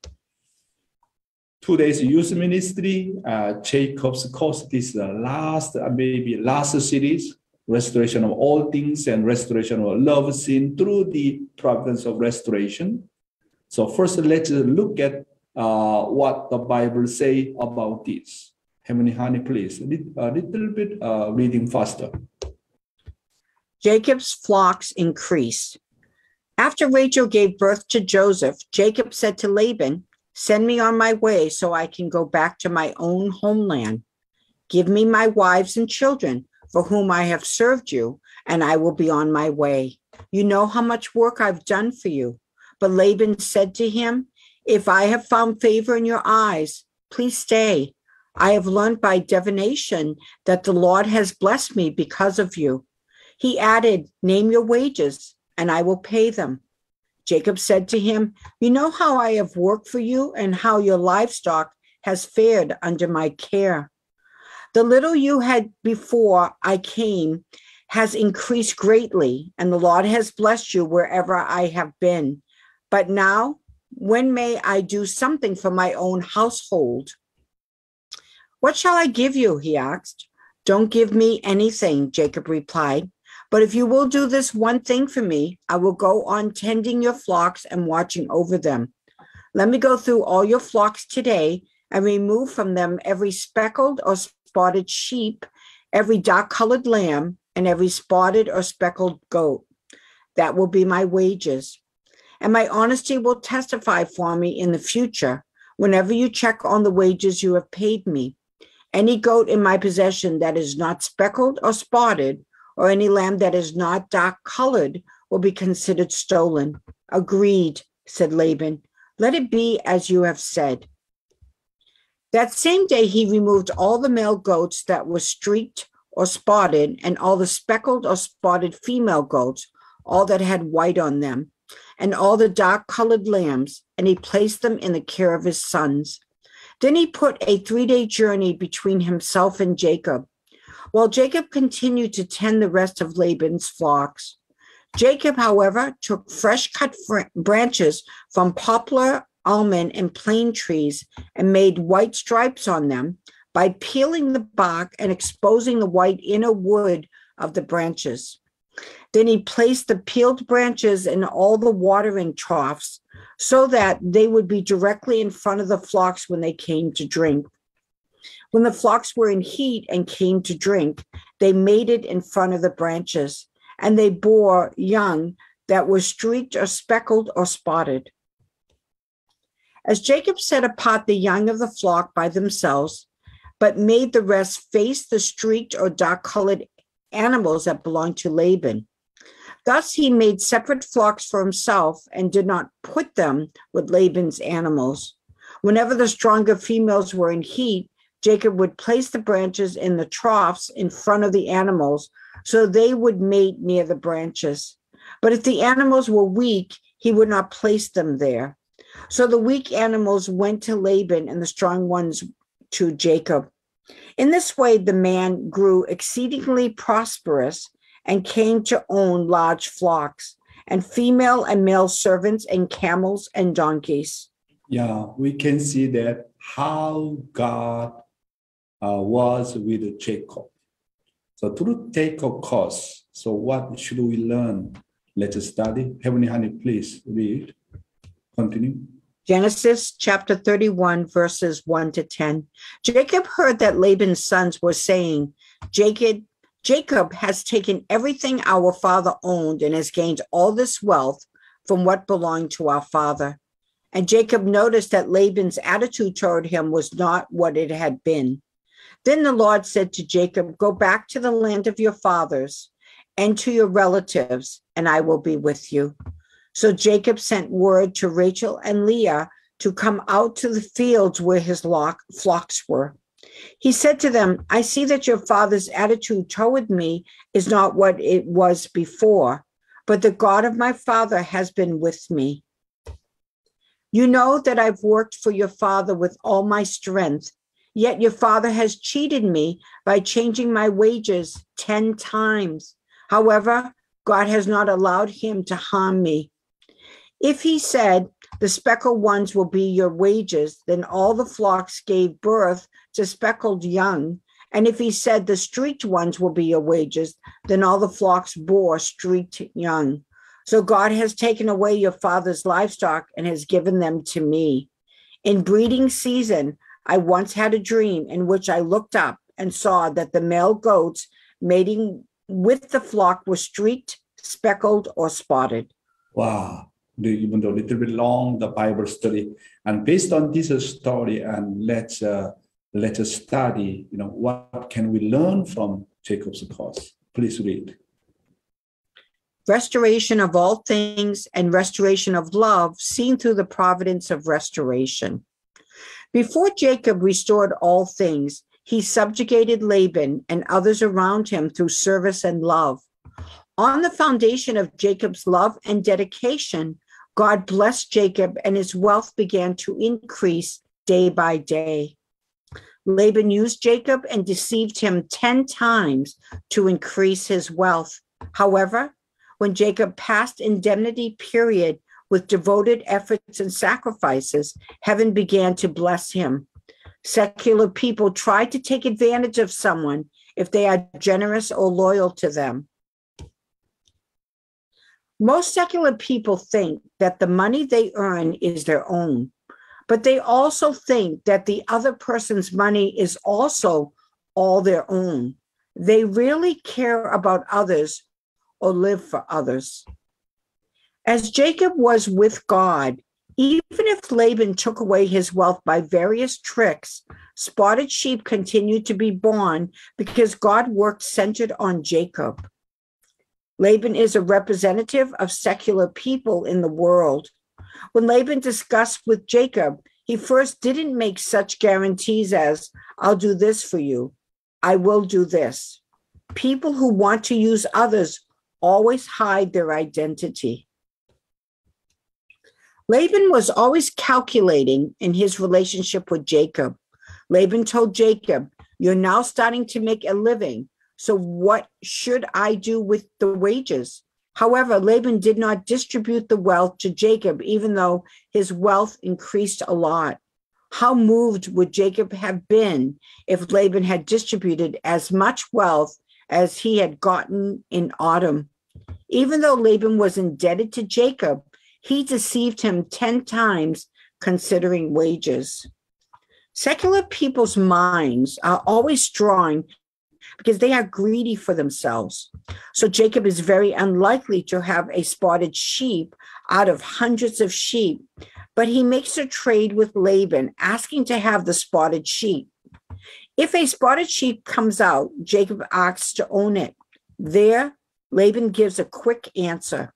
Today's youth ministry, Jacob's course, this is the last series, restoration of all things and restoration of love seen through the providence of restoration. So first, let's look at what the Bible say about this. Heavenly Honey, please, a little bit reading faster. Jacob's flocks increased. After Rachel gave birth to Joseph, Jacob said to Laban, "Send me on my way so I can go back to my own homeland. Give me my wives and children for whom I have served you, and I will be on my way. You know how much work I've done for you." But Laban said to him, "If I have found favor in your eyes, please stay. I have learned by divination that the Lord has blessed me because of you." He added, "Name your wages, and I will pay them." Jacob said to him, "You know how I have worked for you and how your livestock has fared under my care. The little you had before I came has increased greatly, and the Lord has blessed you wherever I have been. But now, when may I do something for my own household?" "What shall I give you?" he asked. "Don't give me anything," Jacob replied. "But if you will do this one thing for me, I will go on tending your flocks and watching over them. Let me go through all your flocks today and remove from them every speckled or spotted sheep, every dark-colored lamb, and every spotted or speckled goat. That will be my wages. And my honesty will testify for me in the future whenever you check on the wages you have paid me. Any goat in my possession that is not speckled or spotted, or any lamb that is not dark-colored, will be considered stolen." "Agreed," said Laban. "Let it be as you have said." That same day, he removed all the male goats that were streaked or spotted, and all the speckled or spotted female goats, all that had white on them, and all the dark-colored lambs, and he placed them in the care of his sons. Then he put a 3-day journey between himself and Jacob, while Jacob continued to tend the rest of Laban's flocks. Jacob, however, took fresh-cut branches from poplar, almond, and plane trees and made white stripes on them by peeling the bark and exposing the white inner wood of the branches. Then he placed the peeled branches in all the watering troughs so that they would be directly in front of the flocks when they came to drink. When the flocks were in heat and came to drink, they mated in front of the branches, and they bore young that were streaked or speckled or spotted. As Jacob set apart the young of the flock by themselves, but made the rest face the streaked or dark-colored animals that belonged to Laban. Thus he made separate flocks for himself and did not put them with Laban's animals. Whenever the stronger females were in heat, Jacob would place the branches in the troughs in front of the animals so they would mate near the branches. But if the animals were weak, he would not place them there. So the weak animals went to Laban and the strong ones to Jacob. In this way, the man grew exceedingly prosperous and came to own large flocks and female and male servants and camels and donkeys. Yeah, we can see that how God was with Jacob. So through Jacob's course, so what should we learn? Let's study. Heavenly Honey, please read. Continue. Genesis chapter 31, verses 1 to 10. Jacob heard that Laban's sons were saying, Jacob has taken everything our father owned and has gained all this wealth from what belonged to our father. And Jacob noticed that Laban's attitude toward him was not what it had been. Then the Lord said to Jacob, "Go back to the land of your fathers and to your relatives, and I will be with you." So Jacob sent word to Rachel and Leah to come out to the fields where his flocks were. He said to them, "I see that your father's attitude toward me is not what it was before, but the God of my father has been with me. You know that I've worked for your father with all my strength, yet your father has cheated me by changing my wages 10 times. However, God has not allowed him to harm me. If he said, 'The speckled ones will be your wages,' then all the flocks gave birth to speckled young. And if he said, 'The streaked ones will be your wages,' then all the flocks bore streaked young. So God has taken away your father's livestock and has given them to me. In breeding season, I once had a dream in which I looked up and saw that the male goats mating with the flock were streaked, speckled, or spotted." Wow. Even though a little bit long, the Bible study. And based on this story, and let's study, what can we learn from Jacob's course? Please read. Restoration of all things and restoration of love seen through the providence of restoration. Before Jacob restored all things, he subjugated Laban and others around him through service and love. On the foundation of Jacob's love and dedication God blessed Jacob, and his wealth began to increase day by day. Laban used Jacob and deceived him 10 times to increase his wealth. However, when Jacob passed indemnity period with devoted efforts and sacrifices, heaven began to bless him. Secular people try to take advantage of someone if they are generous or loyal to them. Most secular people think that the money they earn is their own, but they also think that the other person's money is also all their own. They really care about others or live for others. As Jacob was with God, even if Laban took away his wealth by various tricks, spotted sheep continued to be born because God worked centered on Jacob. Laban is a representative of secular people in the world. When Laban discussed with Jacob, he first didn't make such guarantees as, I'll do this for you, I will do this. People who want to use others always hide their identity. Laban was always calculating in his relationship with Jacob. Laban told Jacob, you're now starting to make a living, so what should I do with the wages? However, Laban did not distribute the wealth to Jacob, even though his wealth increased a lot. How moved would Jacob have been if Laban had distributed as much wealth as he had gotten in autumn? Even though Laban was indebted to Jacob, he deceived him 10 times considering wages. Secular people's minds are always strong because they are greedy for themselves. So Jacob is very unlikely to have a spotted sheep out of hundreds of sheep, but he makes a trade with Laban, asking to have the spotted sheep. If a spotted sheep comes out, Jacob asks to own it. There, Laban gives a quick answer.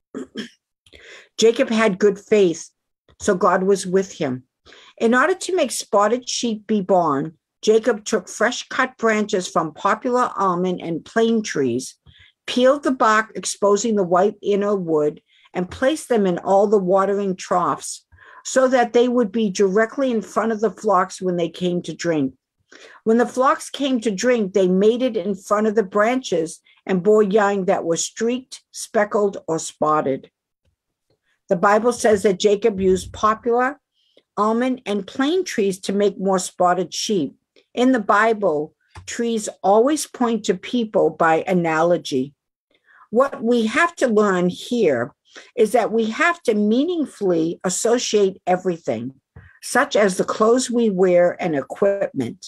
Jacob had good faith, so God was with him. In order to make spotted sheep be born, Jacob took fresh cut branches from popular almond and plane trees, peeled the bark exposing the white inner wood, and placed them in all the watering troughs so that they would be directly in front of the flocks when they came to drink. When the flocks came to drink, they mated in front of the branches and bore young that were streaked, speckled, or spotted. The Bible says that Jacob used popular, almond, and plane trees to make more spotted sheep. In the Bible, trees always point to people by analogy. What we have to learn here is that we have to meaningfully associate everything, such as the clothes we wear and equipment.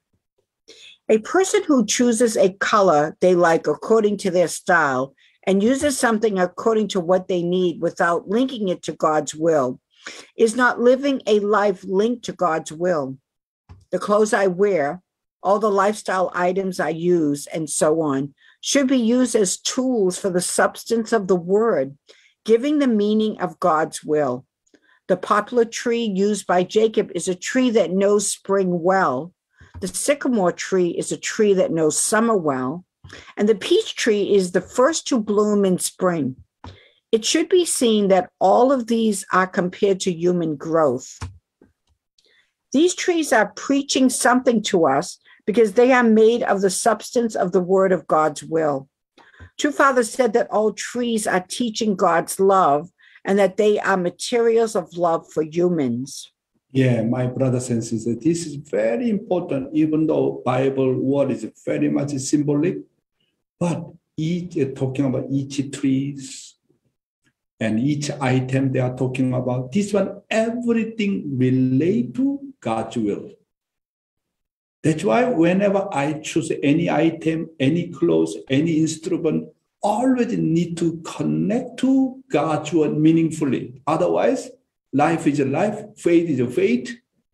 A person who chooses a color they like according to their style and uses something according to what they need without linking it to God's will is not living a life linked to God's will. The clothes I wear, all the lifestyle items I use, and so on, should be used as tools for the substance of the word, giving the meaning of God's will. The poplar tree used by Jacob is a tree that knows spring well. The sycamore tree is a tree that knows summer well. And the peach tree is the first to bloom in spring. It should be seen that all of these are compared to human growth. These trees are preaching something to us because they are made of the substance of the word of God's will. Two Fathers said that all trees are teaching God's love and that they are materials of love for humans. Yeah, my brothers and sisters, this is very important, even though Bible word is very much symbolic, but each talking about each trees and each item they are talking about, this one, everything relate to God's will. That's why whenever I choose any item, any clothes, any instrument, always need to connect to God's word meaningfully. Otherwise, life is a life, faith is a faith.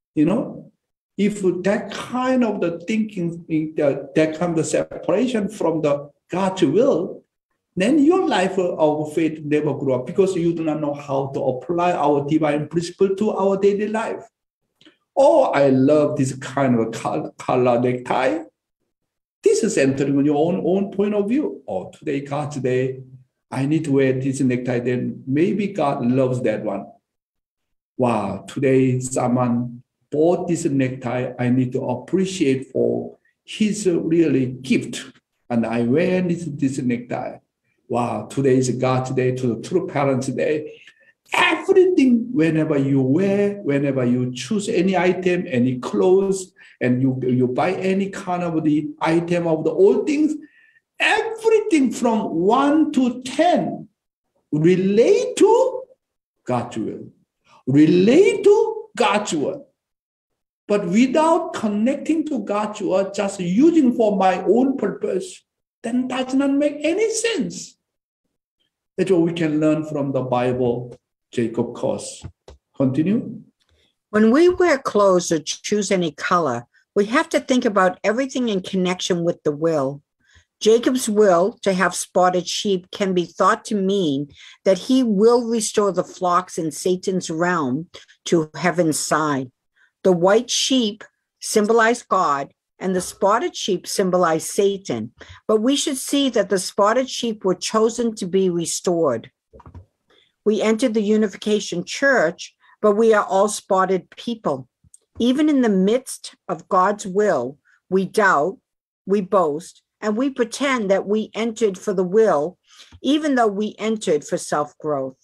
If that kind of the thinking, that kind of separation from the God's will, then your life of faith never grow up because you do not know how to apply our divine principle to our daily life. Oh, I love this kind of color necktie. This is entering on your own point of view. Oh, today, God's day. I need to wear this necktie, then maybe God loves that one. Wow, today someone bought this necktie. I need to appreciate for his really gift. And I wear this necktie. Wow, today is God's day, to the true parents' day. Everything, whenever you wear, whenever you choose any item, any clothes, and you buy any kind of the item of the old things, everything from 1 to 10 relate to God's will. Relate to God's word. But without connecting to God's word, just using for my own purpose, then does not make any sense. That's what we can learn from the Bible, Jacob course. Continue. When we wear clothes or choose any color, we have to think about everything in connection with the will. Jacob's will to have spotted sheep can be thought to mean that he will restore the flocks in Satan's realm to heaven's side. The white sheep symbolize God, and the spotted sheep symbolize Satan. But we should see that the spotted sheep were chosen to be restored. We entered the Unification Church, but we are all spotted people. Even in the midst of God's will, we doubt, we boast, and we pretend that we entered for the will, even though we entered for self-growth.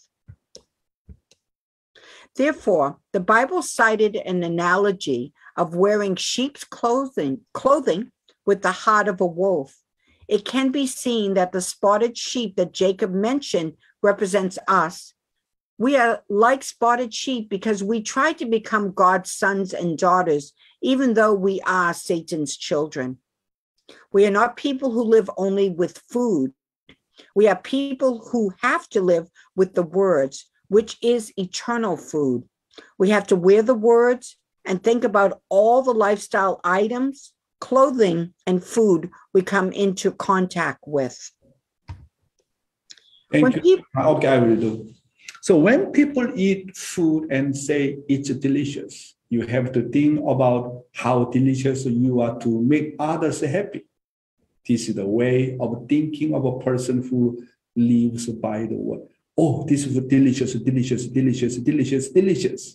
Therefore, the Bible cited an analogy of wearing sheep's clothing with the heart of a wolf. It can be seen that the spotted sheep that Jacob mentioned represents us. We are like spotted sheep because we try to become God's sons and daughters, even though we are Satan's children. We are not people who live only with food. We are people who have to live with the words, which is eternal food. We have to wear the words and think about all the lifestyle items, clothing, and food we come into contact with. Thank you. Okay, I will do. So when people eat food and say it's delicious, you have to think about how delicious you are to make others happy. This is the way of thinking of a person who lives by the word. Oh, this is delicious, delicious, delicious, delicious, delicious.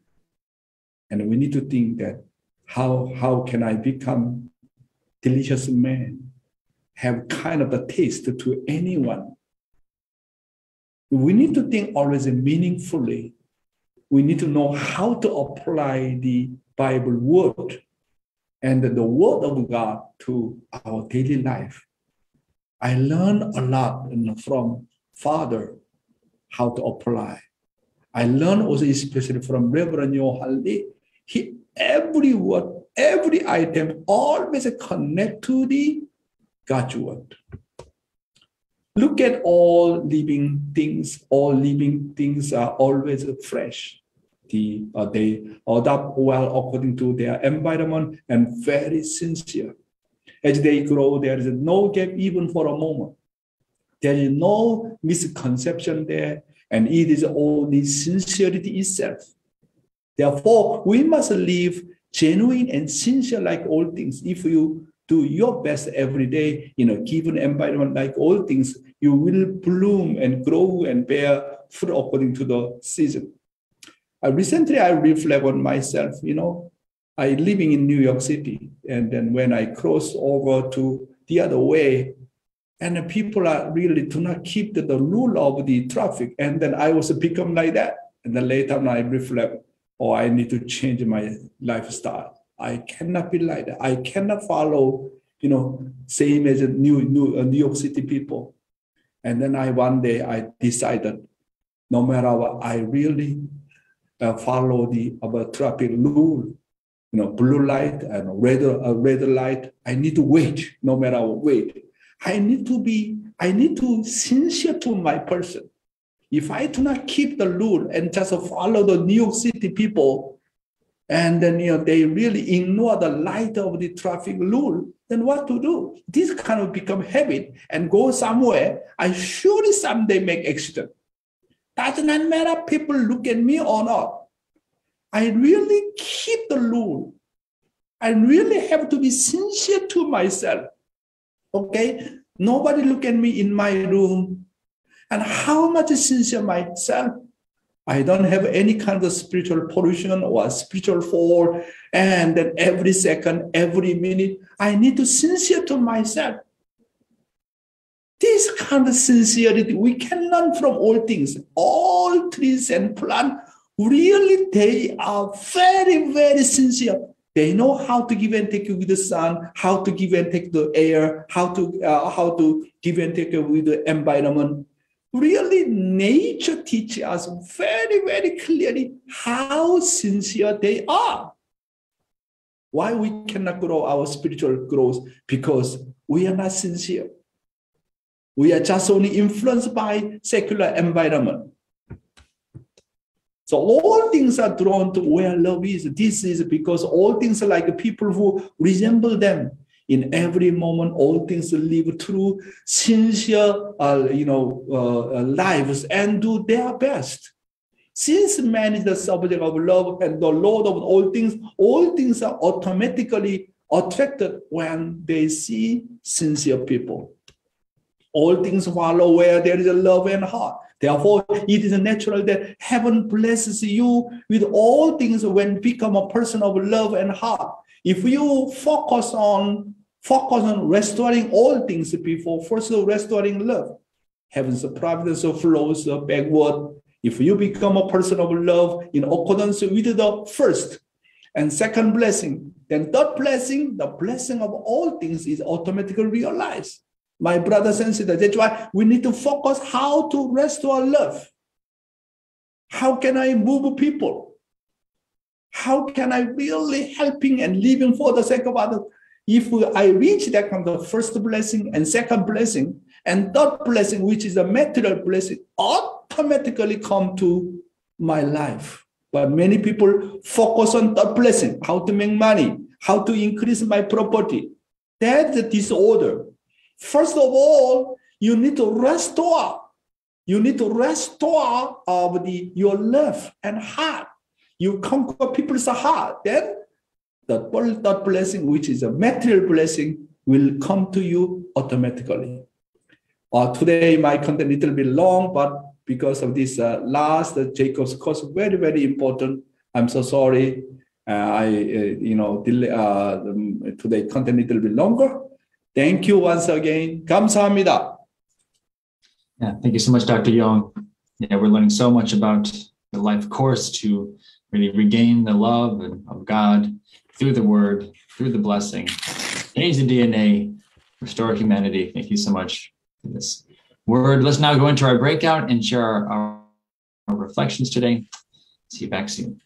And we need to think that how can I become delicious man, have kind of the taste to anyone. We need to think always meaningfully. We need to know how to apply the Bible word and the word of God to our daily life. I learned a lot from Father how to apply. I learned also especially from Reverend Yong. Every word, every item always connect to the God's word. Look at all living things. All living things are always fresh. They adapt well according to their environment and very sincere. As they grow, there is no gap even for a moment. There is no misconception there, and it is only sincerity itself. Therefore, we must live genuine and sincere like all things. If you do your best every day in a given environment like all things, you will bloom and grow and bear fruit according to the season. Recently, I reflect on myself. I living in New York City, and then when I cross over to the other way, and the people are really do not keep the rule of the traffic, and then I also become like that. And then later on, I reflect, I need to change my lifestyle. I cannot be like that. I cannot follow, same as New York City people. And then one day I decided, no matter what, I really follow the traffic rule. Blue light and red light. I need to wait, no matter what, wait. I need to sincere to my person. If I do not keep the rule and just follow the New York City people, and then they really ignore the light of the traffic rule, then what to do? This kind of become habit and go somewhere. I surely someday make accident. Does not matter people look at me or not. I really keep the rule. I really have to be sincere to myself. Okay? Nobody look at me in my room. And how much sincere myself? I don't have any kind of spiritual pollution or spiritual fall. And then every second, every minute, I need to sincere to myself. This kind of sincerity, we can learn from all things. All trees and plants, really, they are very, very sincere. They know how to give and take with the sun, how to give and take the air, how to give and take with the environment. Really, nature teaches us very, very clearly how sincere they are. Why we cannot grow our spiritual growth? Because we are not sincere. We are just only influenced by secular environment. So all things are drawn to where love is. This is because all things are like people who resemble them. In every moment, all things live through sincere, lives and do their best. Since man is the subject of love and the Lord of all things are automatically attracted when they see sincere people. All things follow where there is a love and heart. Therefore, it is natural that heaven blesses you with all things when you become a person of love and heart. If you focus on restoring all things before first restoring love, heaven's providence flows backward. If you become a person of love in accordance with the first and second blessing, then third blessing, the blessing of all things is automatically realized. My brothers and sisters, that's why we need to focus how to restore love. How can I move people? How can I really helping and living for the sake of others? If I reach that kind of first blessing and second blessing and third blessing, which is a material blessing, automatically come to my life. But many people focus on third blessing, how to make money, how to increase my property. That's the disorder. First of all, you need to restore. You need to restore your love and heart. You conquer people's heart. Then the third blessing, which is a material blessing, will come to you automatically. Today, my content a little bit long, but because of this last Jacob's course, very, very important. I'm so sorry. Today content a little bit longer. Thank you once again. 감사합니다. Yeah, thank you so much, Dr. Yong. Yeah, we're learning so much about the life course to really regain the love of God through the word, through the blessing, change the DNA, restore humanity. Thank you so much for this word. Let's now go into our breakout and share our reflections today. See you back soon.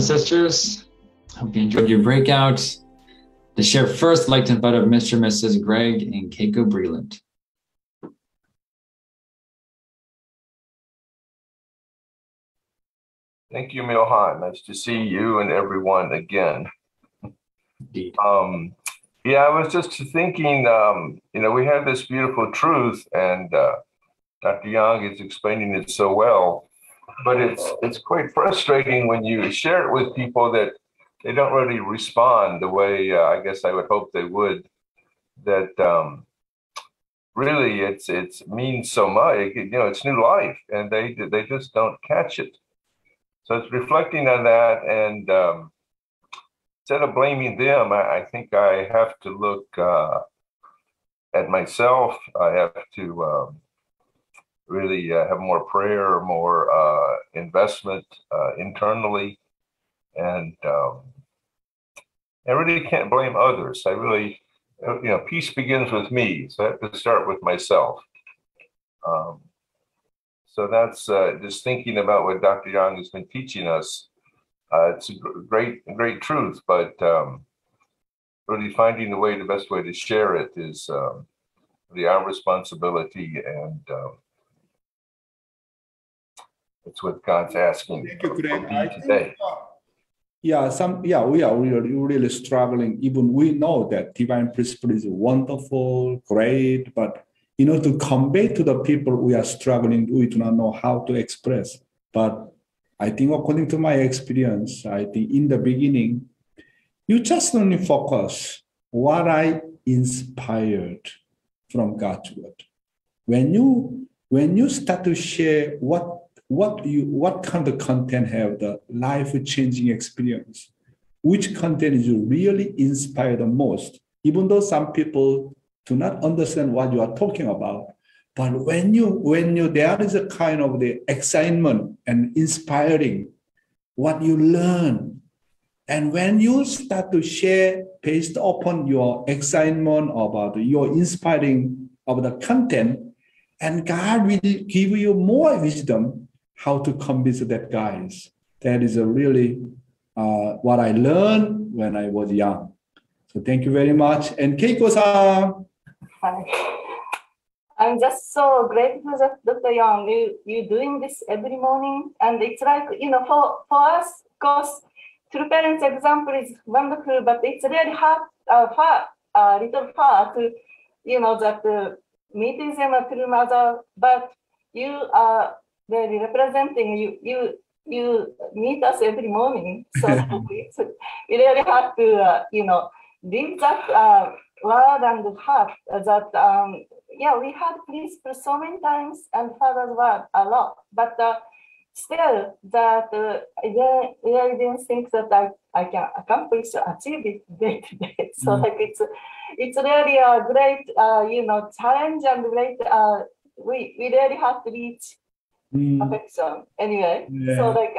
sisters. Hope you enjoyed your breakout. To share first, I'd like to invite up Mr. and Mrs. Greg and Keiko Breland. Thank you, Milhan. Nice to see you and everyone again. Indeed. Yeah, I was just thinking, we have this beautiful truth, and Dr. Yong is explaining it so well, but it's quite frustrating when you share it with people that they don't really respond the way I guess I would hope they would. That really it means so much. It's new life, and they just don't catch it. So it's reflecting on that, and instead of blaming them, I think I have to look at myself. I have to really have more prayer, more investment internally, and I really can't blame others. I really, peace begins with me, so I have to start with myself. So that's just thinking about what Dr. Yong has been teaching us. It's a great truth, but really finding the best way to share it is really our responsibility, and it's what God's asking. Thank you, Greg. of me today. We are really struggling. Even we know that divine principle is wonderful, great, but to convey to the people we are struggling, we do not know how to express. But I think according to my experience, I think in the beginning, you just only focus what I inspired from God's word. When you start to share what kind of content have the life-changing experience, which content is really inspired the most, even though some people do not understand what you are talking about. But when there is a kind of the excitement and inspiring what you learn, and when you start to share based upon your excitement about your inspiring of the content, and God will give you more wisdom how to convince that guys. That is really what I learned when I was young. So thank you very much. And Keiko-san. Hi. I'm just so grateful that Dr. Yong, you doing this every morning. And it's like, for us, of course, True Parents example is wonderful, but it's really hard, little far to, that meeting them a true mother, but you are really representing, you meet us every morning. So it's really hard to, live that word and heart that, we had principles so many times and Father's word a lot, but still that I didn't think that I can accomplish, achieve it day to day. So like it's really a great, challenge and great, we really have to reach perfection anyway. Yeah. So like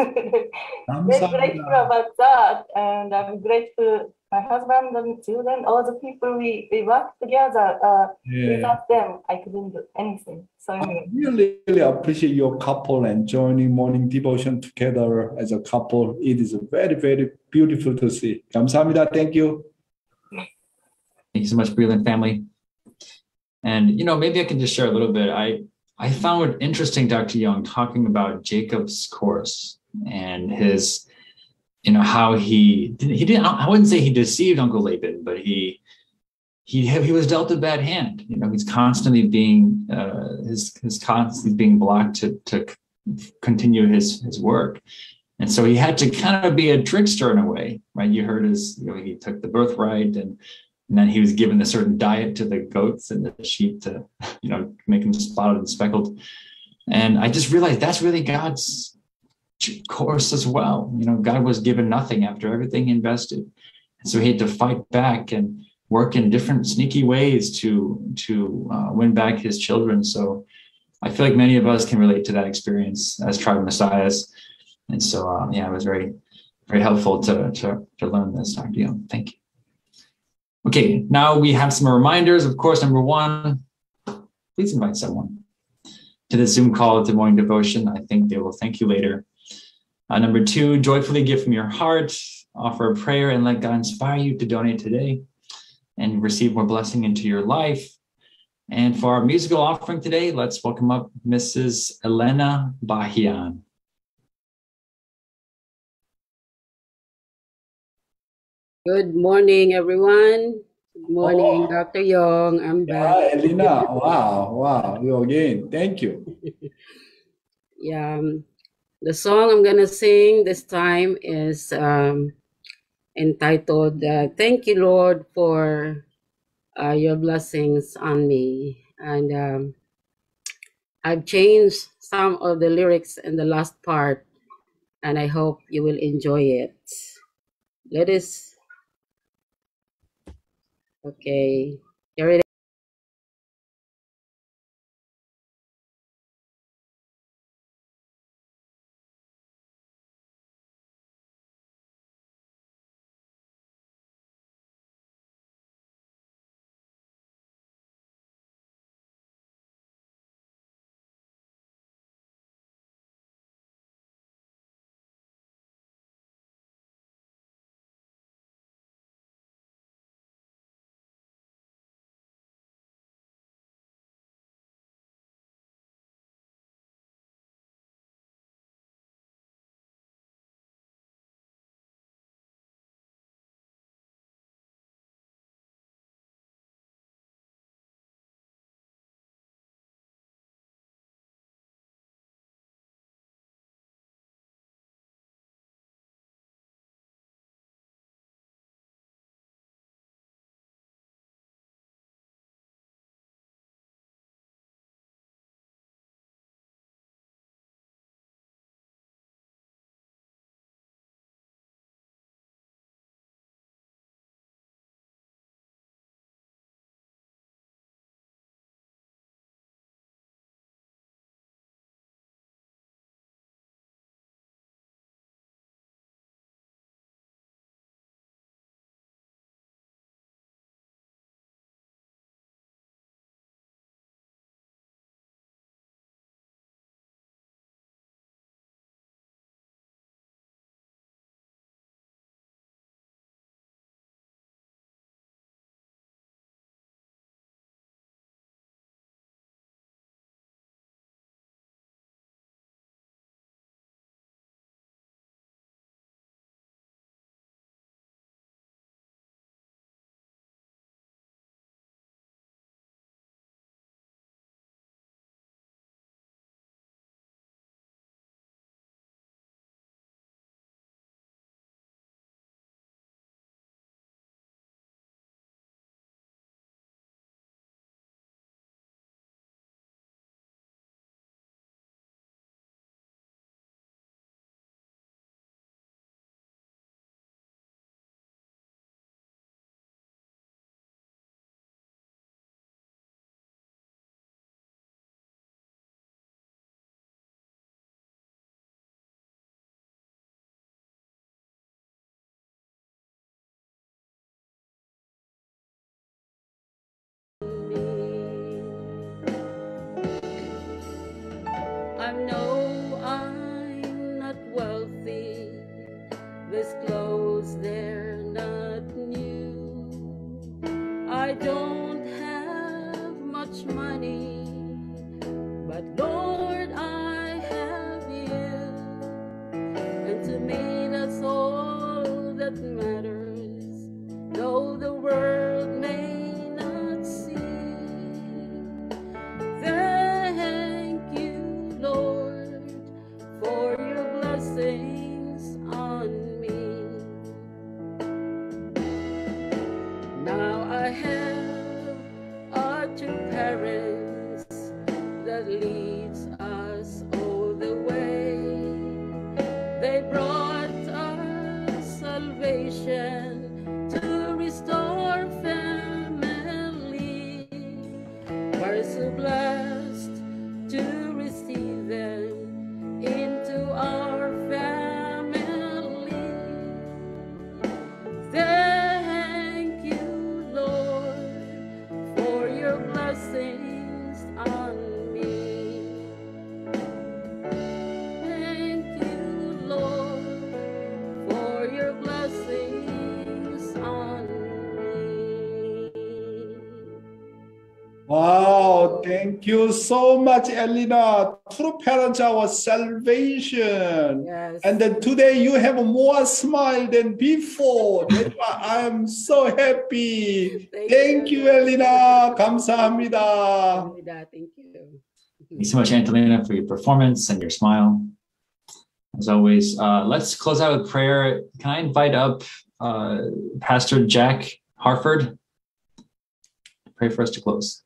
I'm very grateful about that, and I'm grateful my husband and children, all the people we work together. Without them, I couldn't do anything. So anyway. I really appreciate your couple and joining morning devotion together as a couple. It is very, very beautiful to see. 감사합니다. Thank you. Thank you so much, Breland family. And, maybe I can just share a little bit. I found it interesting, Dr. Yong, talking about Jacob's course and his, how he didn't, I wouldn't say he deceived Uncle Laban, but he was dealt a bad hand. He's constantly being, constantly being blocked to continue his work. And so he had to kind of be a trickster in a way, right? You heard he took the birthright and then he was given a certain diet to the goats and the sheep to, make them spotted and speckled. And I just realized that's really God's course as well. God was given nothing after everything he invested. And so he had to fight back and work in different sneaky ways to win back his children. So I feel like many of us can relate to that experience as tribe messiahs. And so, it was very, very helpful to learn this, Dr. Young. Thank you. Okay, now we have some reminders. Of course, number one, please invite someone to the Zoom call at the morning devotion. I think they will thank you later. Number 2, joyfully give from your heart, offer a prayer, and let God inspire you to donate today and receive more blessing into your life. And for our musical offering today, let's welcome up Mrs. Elena Bahian. Good morning, everyone. Good morning, Dr. Yong. I'm back. Elena, wow, you again. Thank you. Yeah, the song I'm gonna sing this time is entitled "Thank You, Lord, for Your Blessings on Me." And I've changed some of the lyrics in the last part, and I hope you will enjoy it. Let us. Okay, here it is. I know I'm not wealthy, this clothes they're not new. I don't have much money, but Lord, I have you. And to me that's all that matters, though the world may not see. Thank you, Lord, for your blessings on me. Now I have two parents that leads us all the way. They brought us salvation to restore family. We're so blessed to receive them into our family. Thank you, Lord, for your blessings on me. Thank you, Lord. Wow, thank you so much, Elena. True parents are our salvation. Yes. And then today you have more smile than before. That's why I am so happy. Thank you, Elena. 감사합니다. Thank you. Thanks so much, Angelina, for your performance and your smile. As always, let's close out with prayer. Can I invite up Pastor Jack Harford? Pray for us to close.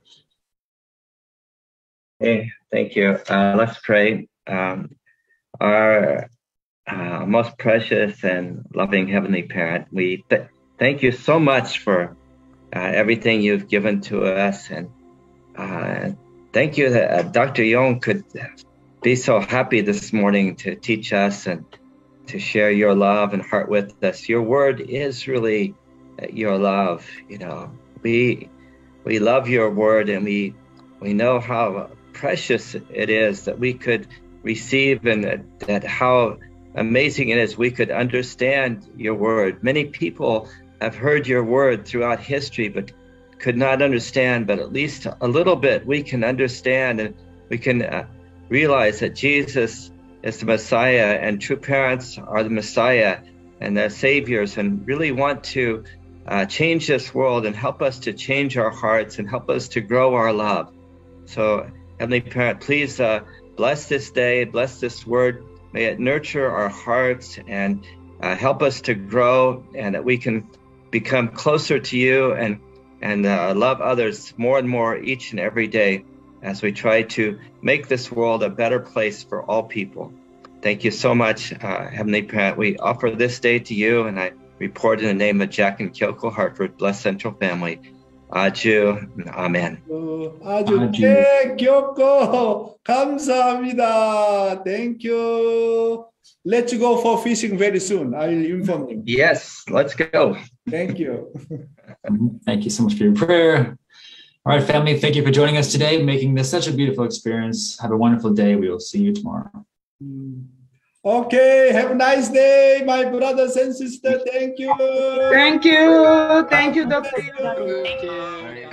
Hey, thank you. Let's pray. Our most precious and loving Heavenly Parent, we thank you so much for everything you've given to us. And thank you that Dr. Yong could be so happy this morning to teach us and to share your love and heart with us. Your word is really your love. You know, we love your word, and we know how precious it is that we could receive, and that how amazing it is we could understand your word. Many people have heard your word throughout history, but could not understand, but at least a little bit we can understand, and we can realize that Jesus is the Messiah, and true parents are the Messiah and their saviors, and really want to change this world and help us to change our hearts and help us to grow our love. So, Heavenly Parent, please bless this day, bless this word. May it nurture our hearts and help us to grow, and that we can become closer to you and love others more and more each and every day as we try to make this world a better place for all people. Thank you so much, Heavenly Parent. We offer this day to you, and I report in the name of Jack and Kyoko Hartford, Blessed Central Family. Aju, Amen. 아주 kyoko, 감사합니다. Thank you. Let's go for fishing very soon. I will inform you. Yes, let's go. Thank you. Thank you so much for your prayer. All right, family, thank you for joining us today, making this such a beautiful experience. Have a wonderful day. We will see you tomorrow. Okay, have a nice day, my brothers and sisters. Thank you. Thank you. Thank you, Dr. Thank you.